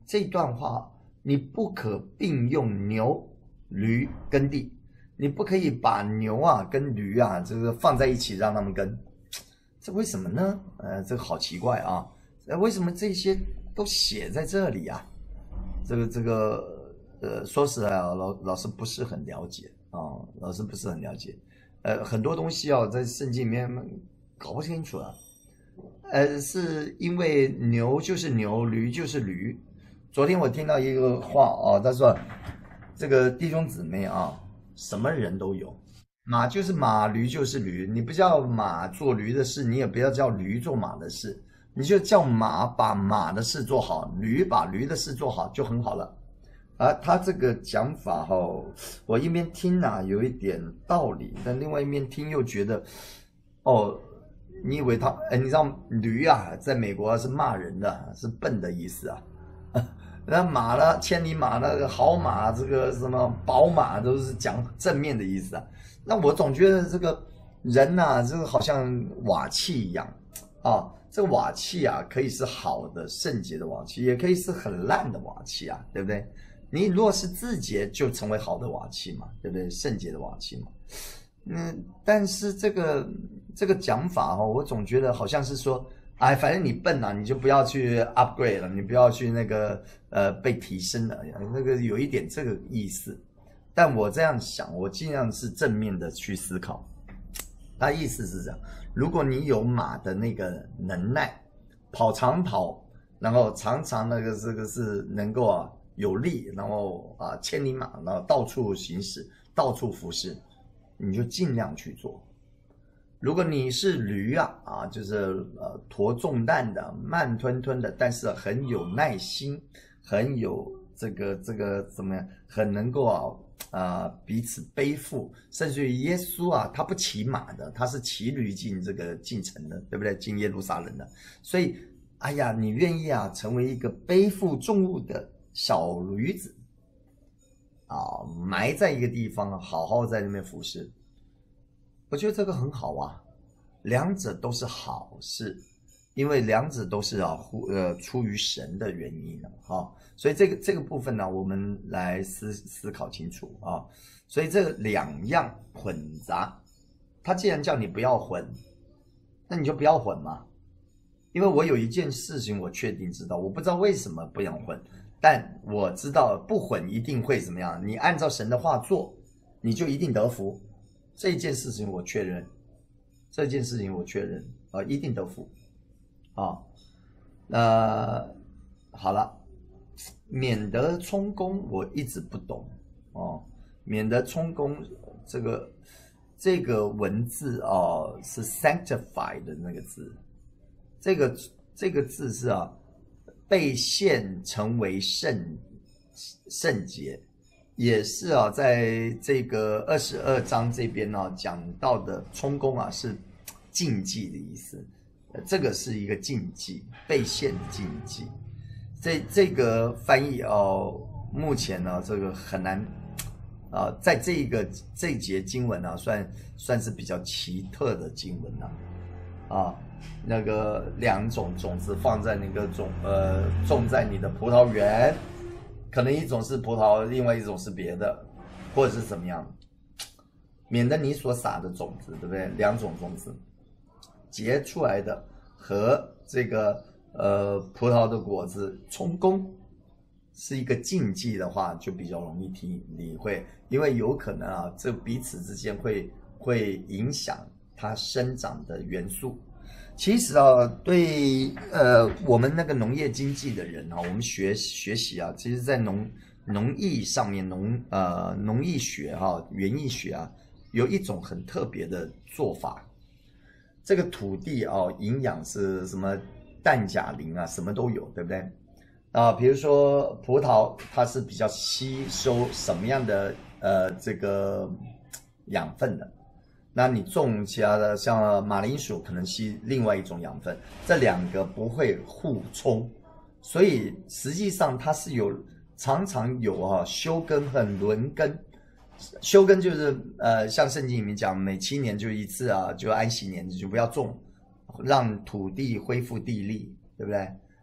这段话，你不可并用牛、驴耕地，你不可以把牛啊跟驴啊这个放在一起让他们耕，这为什么呢？呃，这个好奇怪啊，为什么这些都写在这里啊？这个这个呃，说实在啊，老老师不是很了解啊，老师不是很了解，呃，很多东西啊在圣经里面搞不清楚了。呃，是因为牛就是牛，驴就是驴。昨天我听到一个话啊，他说这个弟兄姊妹啊，什么人都有，马就是马，驴就是驴。你不叫马做驴的事，你也不要叫驴做马的事，你就叫马把马的事做好，驴把驴的事做好就很好了。啊，他这个讲法哈、哦，我一边听啊有一点道理，但另外一边听又觉得，哦。你以为他，哎，你知道驴啊，在美国是骂人的，是笨的意思啊。那马呢，千里马那个好马，这个什么宝马，都是讲正面的意思啊。那我总觉得这个人呐、啊，这个好像瓦器一样啊。这个瓦器啊，可以是好的圣洁的瓦器，也可以是很烂的瓦器啊，对不对？你若是自洁，就成为好的瓦器嘛，对不对？圣洁的瓦器嘛。嗯，但是这个这个讲法哈、哦，我总觉得好像是说，哎，反正你笨啊，你就不要去 upgrade 了，你不要去那个呃被提升了，那个有一点这个意思。但我这样想，我尽量是正面的去思考。他意思是这样：如果你有马的那个能耐，跑长跑，然后常常那个这个是能够啊有力，然后啊千里马，然后到处行驶，到处服侍。你就尽量去做。如果你是驴啊啊，就是呃驮重担的、慢吞吞的，但是很有耐心，很有这个这个怎么样，很能够啊啊、呃、彼此背负。甚至于耶稣啊，他不骑马的，他是骑驴进这个进城的，对不对？进耶路撒冷的。所以，哎呀，你愿意啊成为一个背负重物的小驴子？啊，埋在一个地方，好好在那边服侍，我觉得这个很好啊，两者都是好事，因为两者都是啊，呃，出于神的原因呢，哈，所以这个这个部分呢，我们来思思考清楚啊，所以这两样混杂，他既然叫你不要混，那你就不要混嘛，因为我有一件事情我确定知道，我不知道为什么不要混。但我知道不混一定会怎么样，你按照神的话做，你就一定得福。这件事情我确认，这件事情我确认啊、呃，一定得福啊。那、呃、好了，免得充公我一直不懂哦，免得充公这个这个文字哦是 sanctify 的那个字，这个这个字是啊。被献成为圣圣洁，也是啊，在这个二十二章这边呢、啊、讲到的充公啊是禁忌的意思，这个是一个禁忌，被献的禁忌。这这个翻译哦，目前呢这个很难啊，在这个这一节经文啊，算算是比较奇特的经文了啊。啊那个两种种子放在那个种呃种在你的葡萄园，可能一种是葡萄，另外一种是别的，或者是怎么样，免得你所撒的种子，对不对？两种种子结出来的和这个呃葡萄的果子充公是一个禁忌的话，就比较容易体理会，因为有可能啊，这彼此之间会会影响它生长的元素。其实啊，对呃我们那个农业经济的人啊，我们学学习啊，其实在农农艺上面，农呃农艺学哈、啊、园艺学啊，有一种很特别的做法。这个土地啊，营养是什么氮钾磷啊，什么都有，对不对？啊，比如说葡萄，它是比较吸收什么样的呃这个养分的？那你种其他的，像马铃薯可能吸另外一种养分，这两个不会互冲，所以实际上它是有常常有啊休耕和轮耕。休耕就是呃像圣经里面讲，每七年就一次啊，就安息年，就不要种，让土地恢复地力，对不对？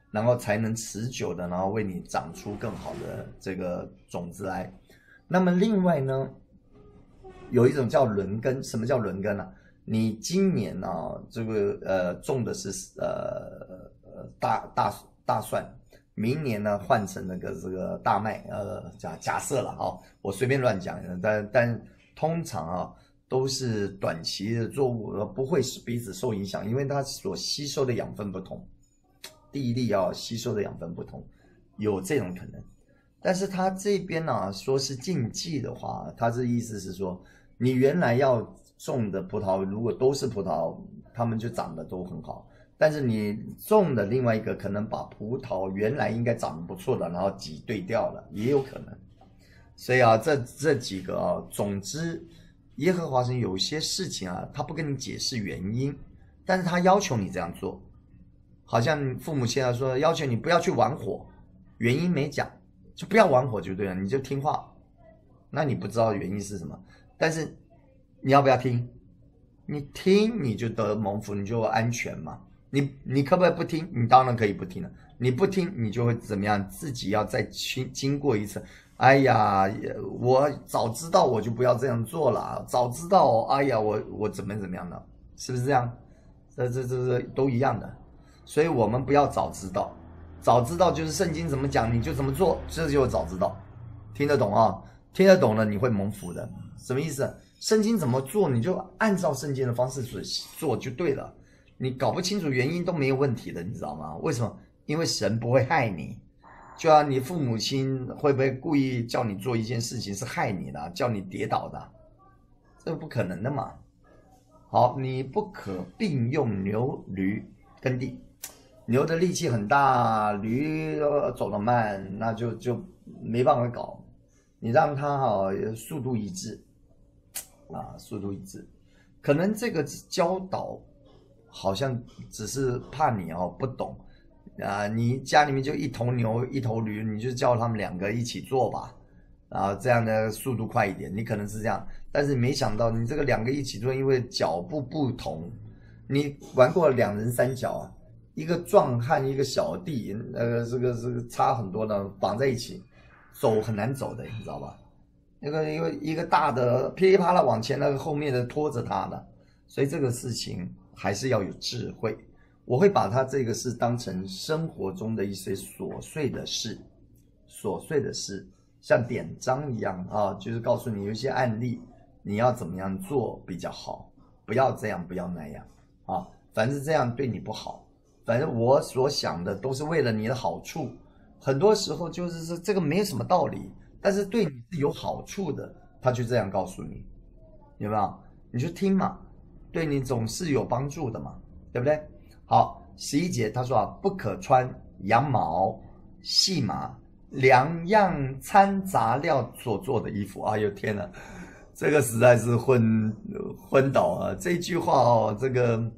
然后才能持久的，然后为你长出更好的这个种子来。那么另外呢，有一种叫轮耕。什么叫轮耕啊？你今年呢、啊，这个呃种的是呃呃大大大蒜，明年呢换成那个这个大麦，呃假假设了哈、哦，我随便乱讲，但但通常啊都是短期的作物，不会彼此受影响，因为它所吸收的养分不同，地力啊吸收的养分不同，有这种可能。但是它这边呢、啊、说是禁忌的话，它这意思是说，你原来要种的葡萄如果都是葡萄，它们就长得都很好。但是你种的另外一个可能把葡萄原来应该长得不错的，然后挤兑掉了，也有可能。所以啊，这这几个啊，总之，耶和华神有些事情啊，他不跟你解释原因，但是他要求你这样做。好像父母现在说要求你不要去玩火，原因没讲，就不要玩火就对了，你就听话。那你不知道原因是什么，但是你要不要听？你听你就得蒙福，你就安全嘛。你你可不可以不听？你当然可以不听了。你不听，你就会怎么样？自己要再经经过一次。哎呀，我早知道我就不要这样做了。早知道，哎呀，我我怎么怎么样的，是不是这样？这这这这都一样的。所以我们不要早知道，早知道就是圣经怎么讲你就怎么做，这就是早知道。听得懂啊？听得懂了你会蒙福的。什么意思？圣经怎么做你就按照圣经的方式做就对了。你搞不清楚原因都没有问题的，你知道吗？为什么？因为神不会害你。就像你父母亲会不会故意叫你做一件事情是害你的，叫你跌倒的？这不可能的嘛。好，你不可并用牛驴耕地。牛的力气很大，驴走得慢，那就就没办法搞。你让它哈速度一致啊，速度一致。可能这个教导好像只是怕你哦不懂啊，你家里面就一头牛一头驴，你就叫他们两个一起做吧，啊，这样的速度快一点。你可能是这样，但是没想到你这个两个一起做，因为脚步不同，你玩过两人三脚啊？一个壮汉一个小弟，呃，这个这个差很多的，绑在一起走很难走的，你知道吧？那个因为一个大的噼里啪啦往前，那个后面的拖着他的，所以这个事情还是要有智慧。我会把它这个事当成生活中的一些琐碎的事，琐碎的事，像典章一样啊，就是告诉你有一些案例，你要怎么样做比较好，不要这样，不要那样啊，凡是这样对你不好。反正我所想的都是为了你的好处，很多时候就是说这个没有什么道理，但是对你是有好处的，他就这样告诉你，有没有？你就听嘛，对你总是有帮助的嘛，对不对？好，十一节他说啊，不可穿羊毛、细麻两样掺杂料所做的衣服。哎呦天哪，这个实在是昏昏倒啊！这句话哦，这个。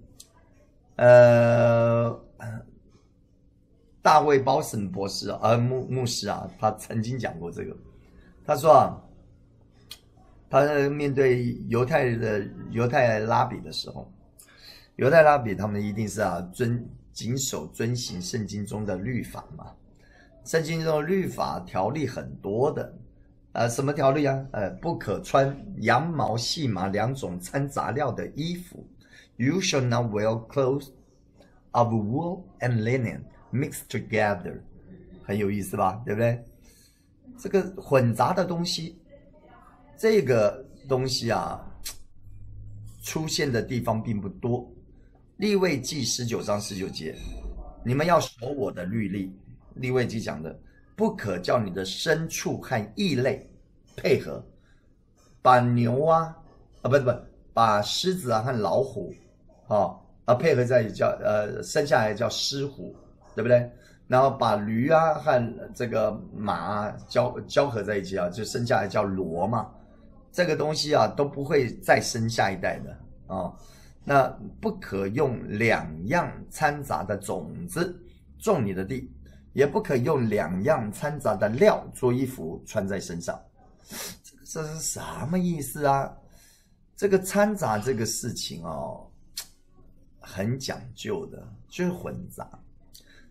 呃，大卫鲍森博士啊，呃牧牧师啊，他曾经讲过这个。他说啊，他面对犹太的犹太拉比的时候，犹太拉比他们一定是啊遵谨守遵行圣经中的律法嘛。圣经中的律法条例很多的，呃，什么条例啊？呃，不可穿羊毛、细麻两种掺杂料的衣服。You shall not wear clothes of wool and linen mixed together， 很有意思吧？对不对？这个混杂的东西，这个东西啊，出现的地方并不多。利未记十九章十九节，你们要守我的律例。利未记讲的，不可叫你的牲畜和异类配合，把牛啊，啊不不，把狮子啊和老虎。啊，啊配合在一起叫呃生下来叫狮虎，对不对？然后把驴啊和这个马啊交交合在一起啊，就生下来叫骡嘛。这个东西啊都不会再生下一代的啊。那不可用两样掺杂的种子种你的地，也不可用两样掺杂的料做衣服穿在身上。这个这是什么意思啊？这个掺杂这个事情哦。很讲究的，就是混杂。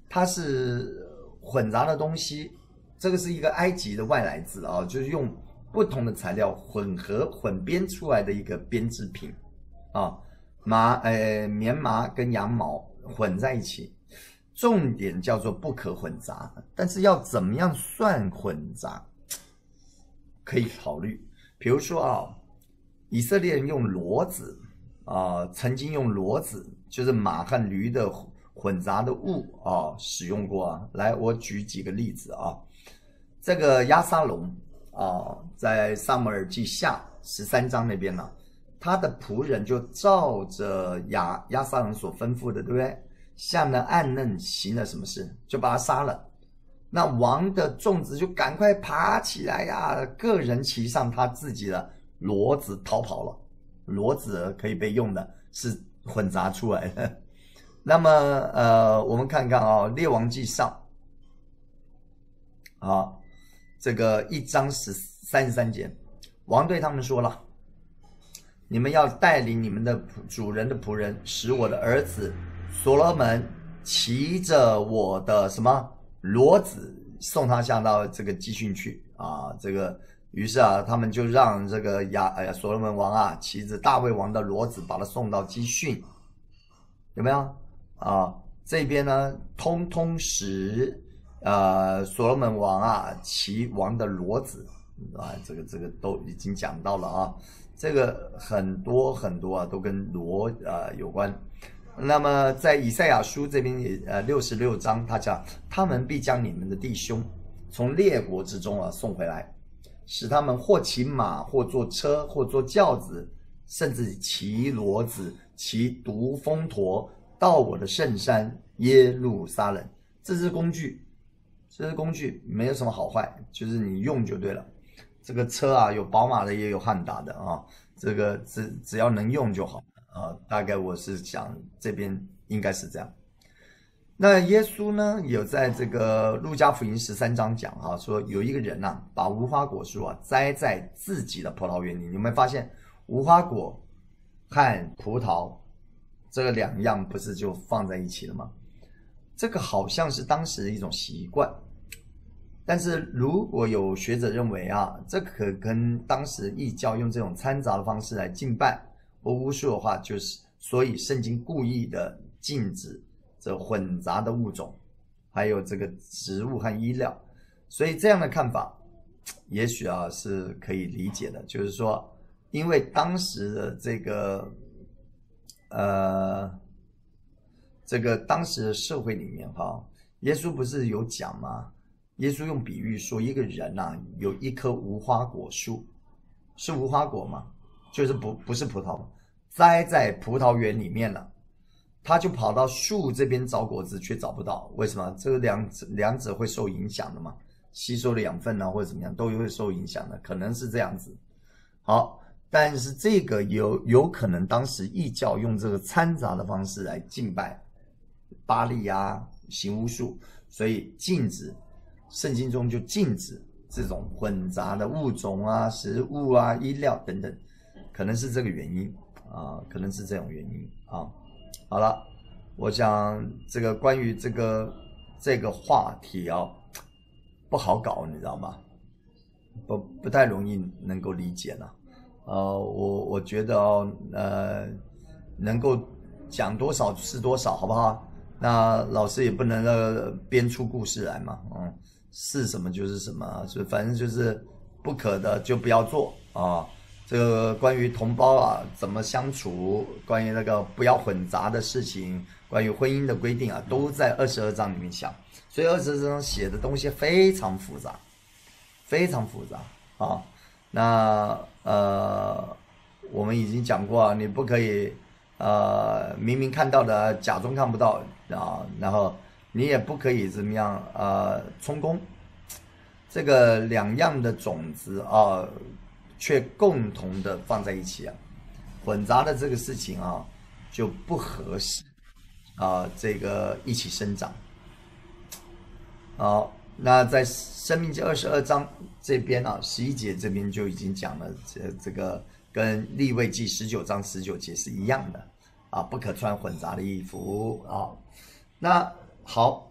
它是混杂的东西，这个是一个埃及的外来字啊，就是用不同的材料混合混编出来的一个编织品啊，麻呃棉麻跟羊毛混在一起，重点叫做不可混杂，但是要怎么样算混杂，可以考虑。比如说啊，以色列人用骡子啊，曾经用骡子，就是马和驴的混杂的物啊，使用过啊。来，我举几个例子啊。这个押沙龙啊，在撒母耳记下十三章那边呢、啊，他的仆人就照着押押沙龙所吩咐的，对不对？向了暗嫩行了什么事，就把他杀了。那王的众子就赶快爬起来呀、啊，个人骑上他自己的骡子逃跑了。骡子可以被用的是混杂出来的。那么呃，我们看看啊、哦，《列王纪上》啊，这个一章十三十三节，王对他们说了：你们要带领你们的主人的仆人，使我的儿子所罗门骑着我的什么骡子送他下到这个基训去啊。这个于是啊，他们就让这个亚呃所罗门王啊骑着大卫王的骡子把他送到基训，有没有啊？这边呢，通通使呃所罗门王啊骑王的骡子啊，这个这个都已经讲到了啊。这个很多很多啊，都跟骡呃有关。那么在以赛亚书这边也呃六十六章，他讲他们必将你们的弟兄从列国之中啊送回来，使他们或骑马，或坐车，或坐轿子，甚至骑骡子，骑独峰驼，到我的圣山耶路撒冷。这是工具，这是工具，没有什么好坏，就是你用就对了。这个车啊，有宝马的，也有汉达的啊，这个只只要能用就好。啊，大概我是想这边应该是这样。那耶稣呢，有在这个路加福音十三章讲啊，说有一个人啊，把无花果树啊栽在自己的葡萄园里。你有没有发现，无花果和葡萄这个两样不是就放在一起了吗？这个好像是当时的一种习惯，但是如果有学者认为啊，这可跟当时异教用这种掺杂的方式来敬拜或巫术的话，就是所以圣经故意的禁止这混杂的物种，还有这个植物和衣料，所以这样的看法，也许啊是可以理解的。就是说，因为当时的这个呃这个当时的社会里面哈，耶稣不是有讲吗？耶稣用比喻说，一个人啊有一棵无花果树，是无花果吗？就是不不是葡萄，栽在葡萄园里面了，他就跑到树这边找果子，却找不到。为什么？这个两两者会受影响的嘛，吸收的养分啊或者怎么样都会受影响的，可能是这样子。好，但是这个有有可能当时异教用这个掺杂的方式来敬拜巴力啊，行巫术，所以禁止，圣经中就禁止这种混杂的物种啊、食物啊、衣料等等。可能是这个原因啊，可能是这种原因啊。好了，我想这个关于这个这个话题啊，不好搞，你知道吗？不不太容易能够理解了。呃，我我觉得哦，呃，能够讲多少是多少，好不好？那老师也不能呃编出故事来嘛，嗯，是什么就是什么，所以反正就是不可的就不要做啊。这个关于同胞啊怎么相处，关于那个不要混杂的事情，关于婚姻的规定啊，都在二十二章里面讲。所以二十二章写的东西非常复杂，非常复杂啊。那呃，我们已经讲过啊，你不可以呃明明看到的假装看不到啊，然后你也不可以怎么样呃充公。这个两样的种子啊，却共同的放在一起啊，混杂的这个事情啊就不合适啊，这个一起生长。好，那在申命记二十二章这边啊，十一节这边就已经讲了，这这个跟利未记十九章十九节是一样的啊，不可穿混杂的衣服啊。那好，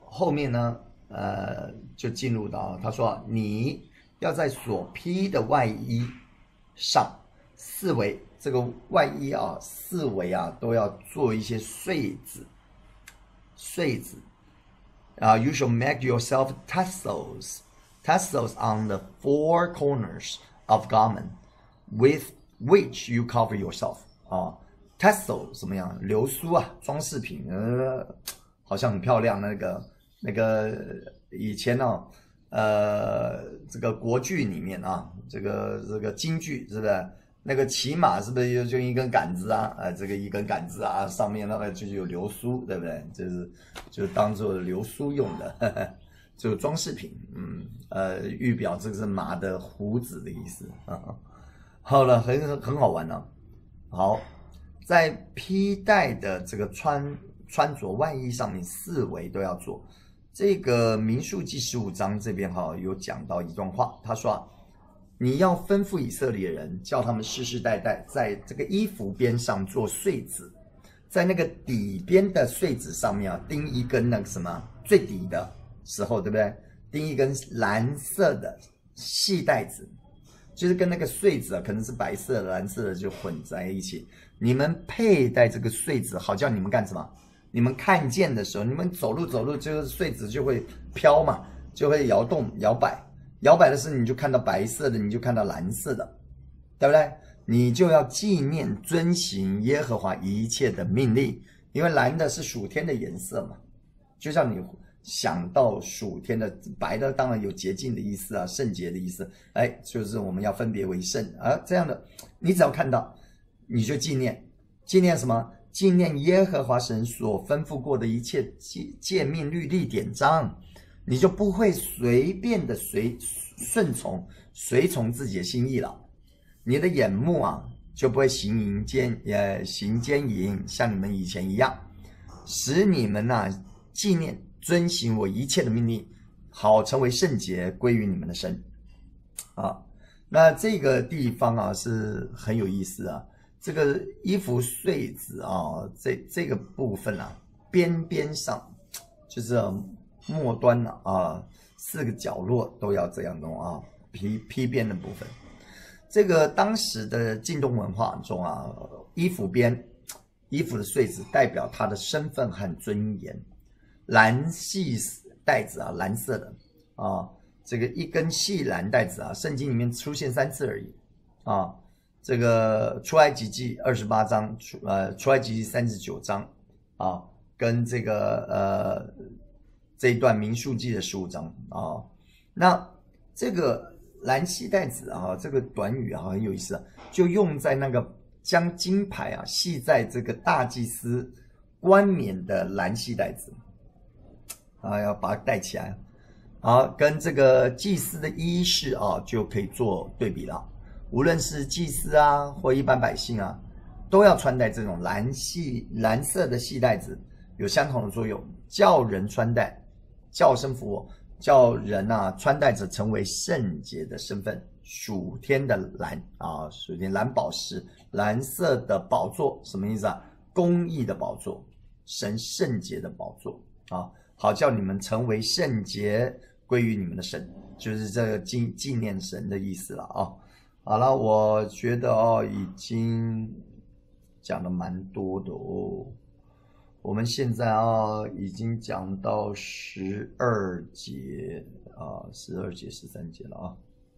后面呢，呃，就进入到他说你要在所披的外衣上四围，这个外衣啊，四围啊都要做一些穗子，穗子啊、uh, ，you shall make yourself tassels, tassels on the four corners of garment, with which you cover yourself 啊 ，tassel 怎么样？流苏啊，装饰品，呃，好像很漂亮。那个那个以前呢、哦，呃，这个国剧里面啊，这个这个京剧是不是？那个骑马是不是就一根杆子啊？呃，这个一根杆子啊，上面那个就有流苏，对不对？就是就当做流苏用的，呵呵，就装饰品。嗯，呃，预表这个是马的胡子的意思啊。好了，很很好玩呢、啊。好，在披带的这个穿穿着外衣上面，四围都要做。这个民数记十五章这边哈、哦、有讲到一段话，他说、啊。你要吩咐以色列人，叫他们世世代代在这个衣服边上做穗子，在那个底边的穗子上面啊，钉一根那个什么最底的时候，对不对？钉一根蓝色的细带子，就是跟那个穗子啊，可能是白色的、蓝色的就混在一起。你们佩戴这个穗子，好叫你们干什么？你们看见的时候，你们走路走路，就是穗子就会飘嘛，就会摇动摇摆。摇摆的时候，你就看到白色的，你就看到蓝色的，对不对？你就要纪念遵行耶和华一切的命令，因为蓝的是属天的颜色嘛，就像你想到属天的，白的当然有洁净的意思啊，圣洁的意思，哎，就是我们要分别为圣啊，这样的，你只要看到，你就纪念，纪念什么？纪念耶和华神所吩咐过的一切诫命律例典章。你就不会随便的随顺从随从自己的心意了，你的眼目啊就不会行淫奸呃行奸淫，像你们以前一样，使你们呐、啊、纪念遵行我一切的命令，好成为圣洁，归于你们的神啊。那这个地方啊是很有意思啊，这个衣服穗子啊，这这个部分啊边边上就是。末端呢 啊, 啊，四个角落都要这样弄啊，披披边的部分。这个当时的晋东文化中啊，衣服边、衣服的穗子代表他的身份和尊严。蓝细带子啊，蓝色的啊，这个一根细蓝带子啊，圣经里面出现三次而已啊。这个出埃及记二十八章，出呃出埃及记三十九章啊，跟这个呃。这一段民数记的十五章啊，那这个蓝细带子啊，这个短语啊很有意思、啊，就用在那个将金牌啊系在这个大祭司冠冕的蓝细带子啊，要把它戴起来啊，跟这个祭司的衣饰啊就可以做对比了。无论是祭司啊或一般百姓啊，都要穿戴这种蓝细蓝色的细带子，有相同的作用，叫人穿戴。叫声服我，叫人啊穿戴着成为圣洁的身份，属天的蓝啊，属天蓝宝石，蓝色的宝座，什么意思啊？公义的宝座，神圣洁的宝座啊，好叫你们成为圣洁，归于你们的神，就是这个纪纪念神的意思了啊。好了，我觉得哦，已经讲的蛮多的哦。我们现在啊，已经讲到十二节啊，十二节、十三节了啊。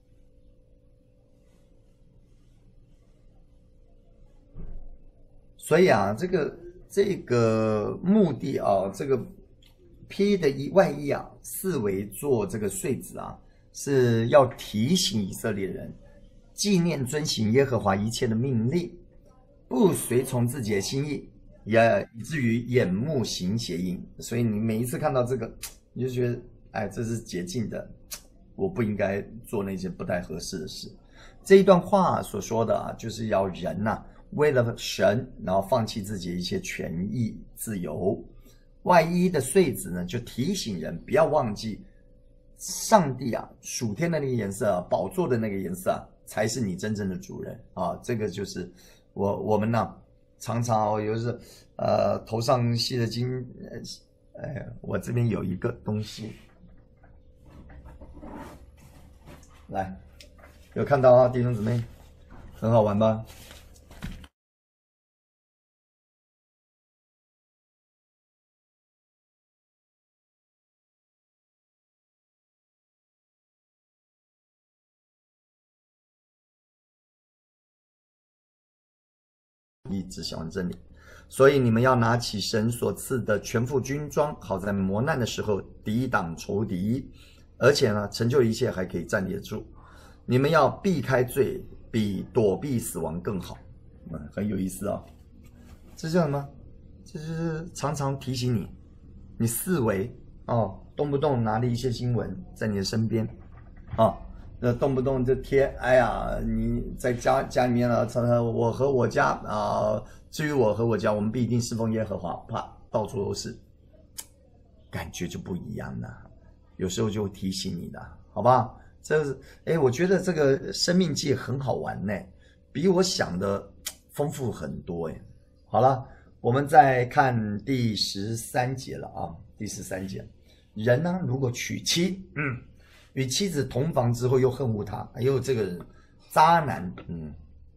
所以啊，这个这个目的啊，这个披的衣外衣啊，四围做这个穗子啊，是要提醒以色列人纪念遵行耶和华一切的命令，不随从自己的心意。也以至于眼目行邪淫，所以你每一次看到这个，你就觉得，哎，这是洁净的，我不应该做那些不太合适的事。这一段话所说的啊，就是要人呐、啊，为了神，然后放弃自己的一些权益自由。外衣的穗子呢，就提醒人不要忘记，上帝啊，属天的那个颜色啊，宝座的那个颜色啊，才是你真正的主人啊。这个就是我我们呢、啊。常常哦，有时呃头上系的金哎，我这边有一个东西，来，有看到啊，弟兄姊妹，很好玩吧？一直想真理，所以你们要拿起神所赐的全副军装，好在磨难的时候抵挡仇敌，而且呢，成就一切还可以站立得住。你们要避开罪，比躲避死亡更好。嗯，很有意思啊、哦。这叫什么？这就是常常提醒你，你思维哦，动不动拿了一些新闻在你的身边啊。那动不动就贴，哎呀，你在家家里面了，我和我家啊、呃，至于我和我家，我们必定侍奉耶和华，啪，到处都是，感觉就不一样了。有时候就提醒你的，好吧？这是，哎，我觉得这个生命记很好玩呢，比我想的丰富很多哎。好了，我们再看第十三节了啊，第十三节，人呢如果娶妻，嗯。与妻子同房之后又恨恶他，哎呦，这个人渣男，嗯，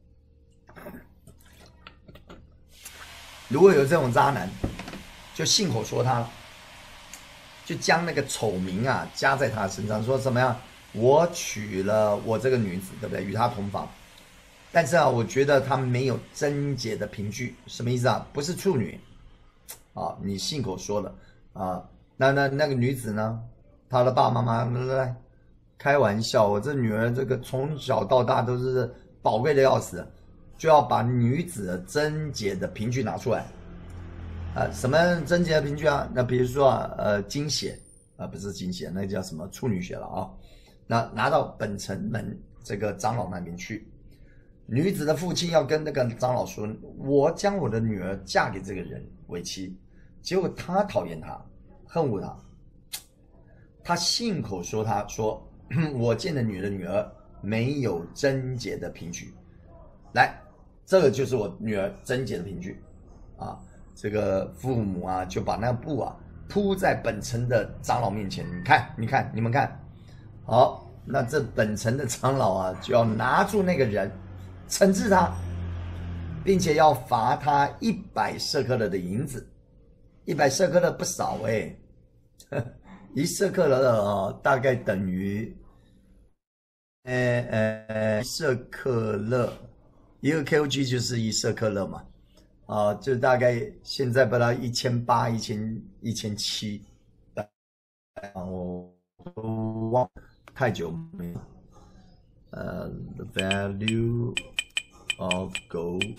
如果有这种渣男，就信口说他了，就将那个丑名啊加在他身上，说怎么样？我娶了我这个女子，对不对？与她同房，但是啊，我觉得她没有贞洁的凭据，什么意思啊？不是处女啊，你信口说了啊，那那那个女子呢？她的爸爸妈妈来。开玩笑，我这女儿这个从小到大都是宝贵的要死，就要把女子的贞洁的凭据拿出来啊、呃？什么贞洁的凭据啊？那比如说啊，呃，经血啊、呃，不是经血，那叫什么处女血了啊？那拿到本城门这个长老那边去，女子的父亲要跟那个长老说，我将我的女儿嫁给这个人为妻，结果他讨厌她，恨恶她，他信口说他说。我见的女的女儿没有贞洁的凭据，来，这个就是我女儿贞洁的凭据啊！这个父母啊就把那布啊铺在本城的长老面前，你看，你看，你们看，好，那这本城的长老啊就要拿住那个人，惩治他，并且要罚他一百舍客勒的银子，一百舍客勒不少哎、欸。一舍克勒哦，大概等于，呃呃，一舍克勒，一个 K O G 就是一舍克勒嘛，啊，就大概现在不到一千八、一千一千七，我都忘太久没有。呃 ，the value of gold，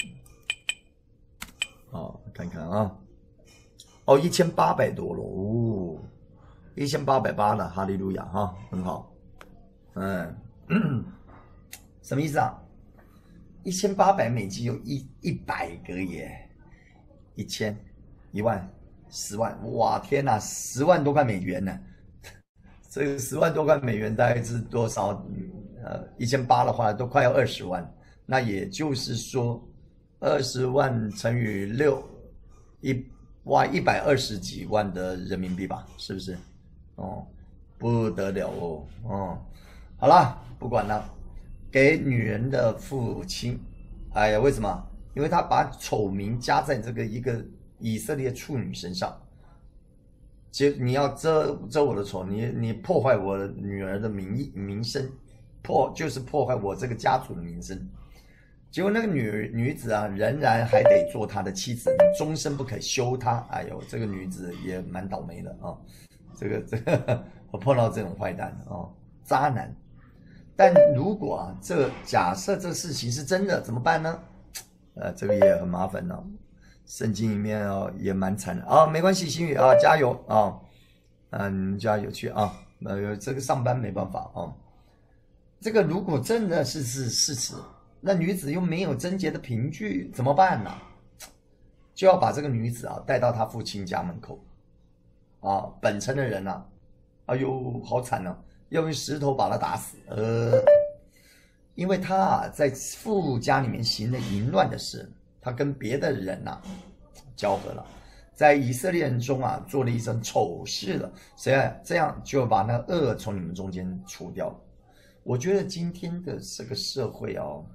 哦，看看啊，哦，一千八百多了哦。一千八百八了，哈利路亚哈，很好。嗯，什么意思啊？一千八百美金有一一百个耶，一千、一万、十万，哇天哪，十万多块美元呢！这个十万多块美元大概是多少？呃，一千八的话都快要二十万，那也就是说，二十万乘以六，一哇一百二十几万的人民币吧，是不是？哦，不得了哦，哦，好了，不管了，给女人的父亲，哎呀，为什么？因为他把丑名加在这个一个以色列处女身上，结你要遮遮我的丑，你你破坏我女儿的名义名声，破就是破坏我这个家族的名声。结果那个女女子啊，仍然还得做他的妻子，终身不可休她。哎呦，这个女子也蛮倒霉的啊、哦。这个这个，我碰到这种坏蛋哦，渣男。但如果啊，这个假设这个事情是真的，怎么办呢？呃，这个也很麻烦呢、哦。圣经里面哦也蛮惨的啊、哦，没关系，星宇啊，加油啊，嗯，加油去啊。呃，这个上班没办法啊、哦。这个如果真的是是事实，那女子又没有贞洁的凭据，怎么办呢？就要把这个女子啊带到她父亲家门口。啊，本城的人啊，哎呦，好惨啊！要用石头把他打死。呃，因为他啊，在父家里面行了淫乱的事，他跟别的人呐、啊、交合了。 在以色列人中啊做了一身丑事了，所以这样就把那恶从你们中间除掉了。我觉得今天的这个社会哦，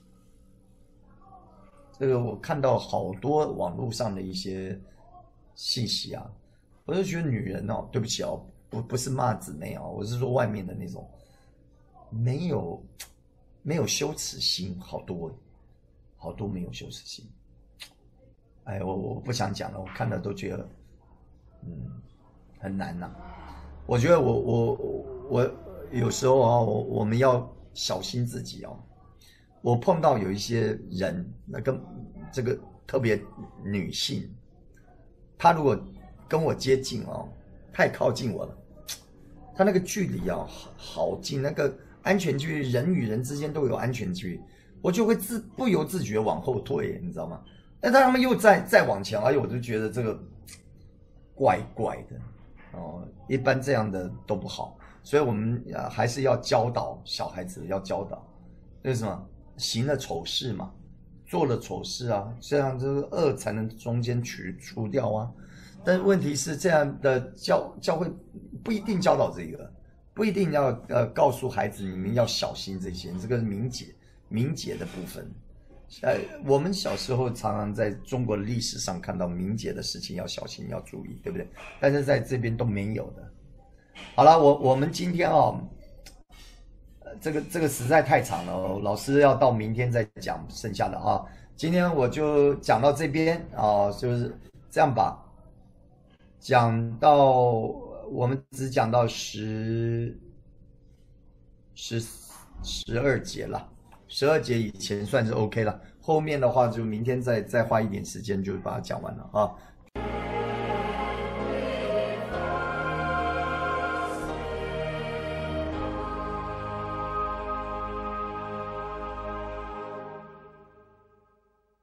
这个我看到好多网络上的一些信息啊，我就觉得女人哦，对不起哦，不不是骂姊妹哦，我是说外面的那种，没有没有羞耻心，好多好多没有羞耻心。哎，我我不想讲了，我看了都觉得，嗯，很难呐、啊。我觉得我我我有时候啊，我我们要小心自己哦。我碰到有一些人，那个这个特别女性，她如果跟我接近哦，太靠近我了，她那个距离啊好近，那个安全距离，人与人之间都有安全距离，我就会自不由自觉往后退，你知道吗？但他们又再再往前，哎呦，我就觉得这个怪怪的哦。一般这样的都不好，所以我们还是要教导小孩子，要教导，为什么？行了丑事嘛，做了丑事啊，这样这个恶才能中间取除掉啊。但是问题是，这样的教教会不一定教导这个，不一定要呃告诉孩子你们要小心这些，这个是明解明解的部分。呃，我们小时候常常在中国的历史上看到明解的事情要小心要注意，对不对？但是在这边都没有的。好了，我我们今天哦。这个这个实在太长了、哦，老师要到明天再讲剩下的啊。今天我就讲到这边啊，就是这样吧。讲到我们只讲到十十十二节了，十二节以前算是 OK 了，后面的话就明天再再花一点时间就把它讲完了啊。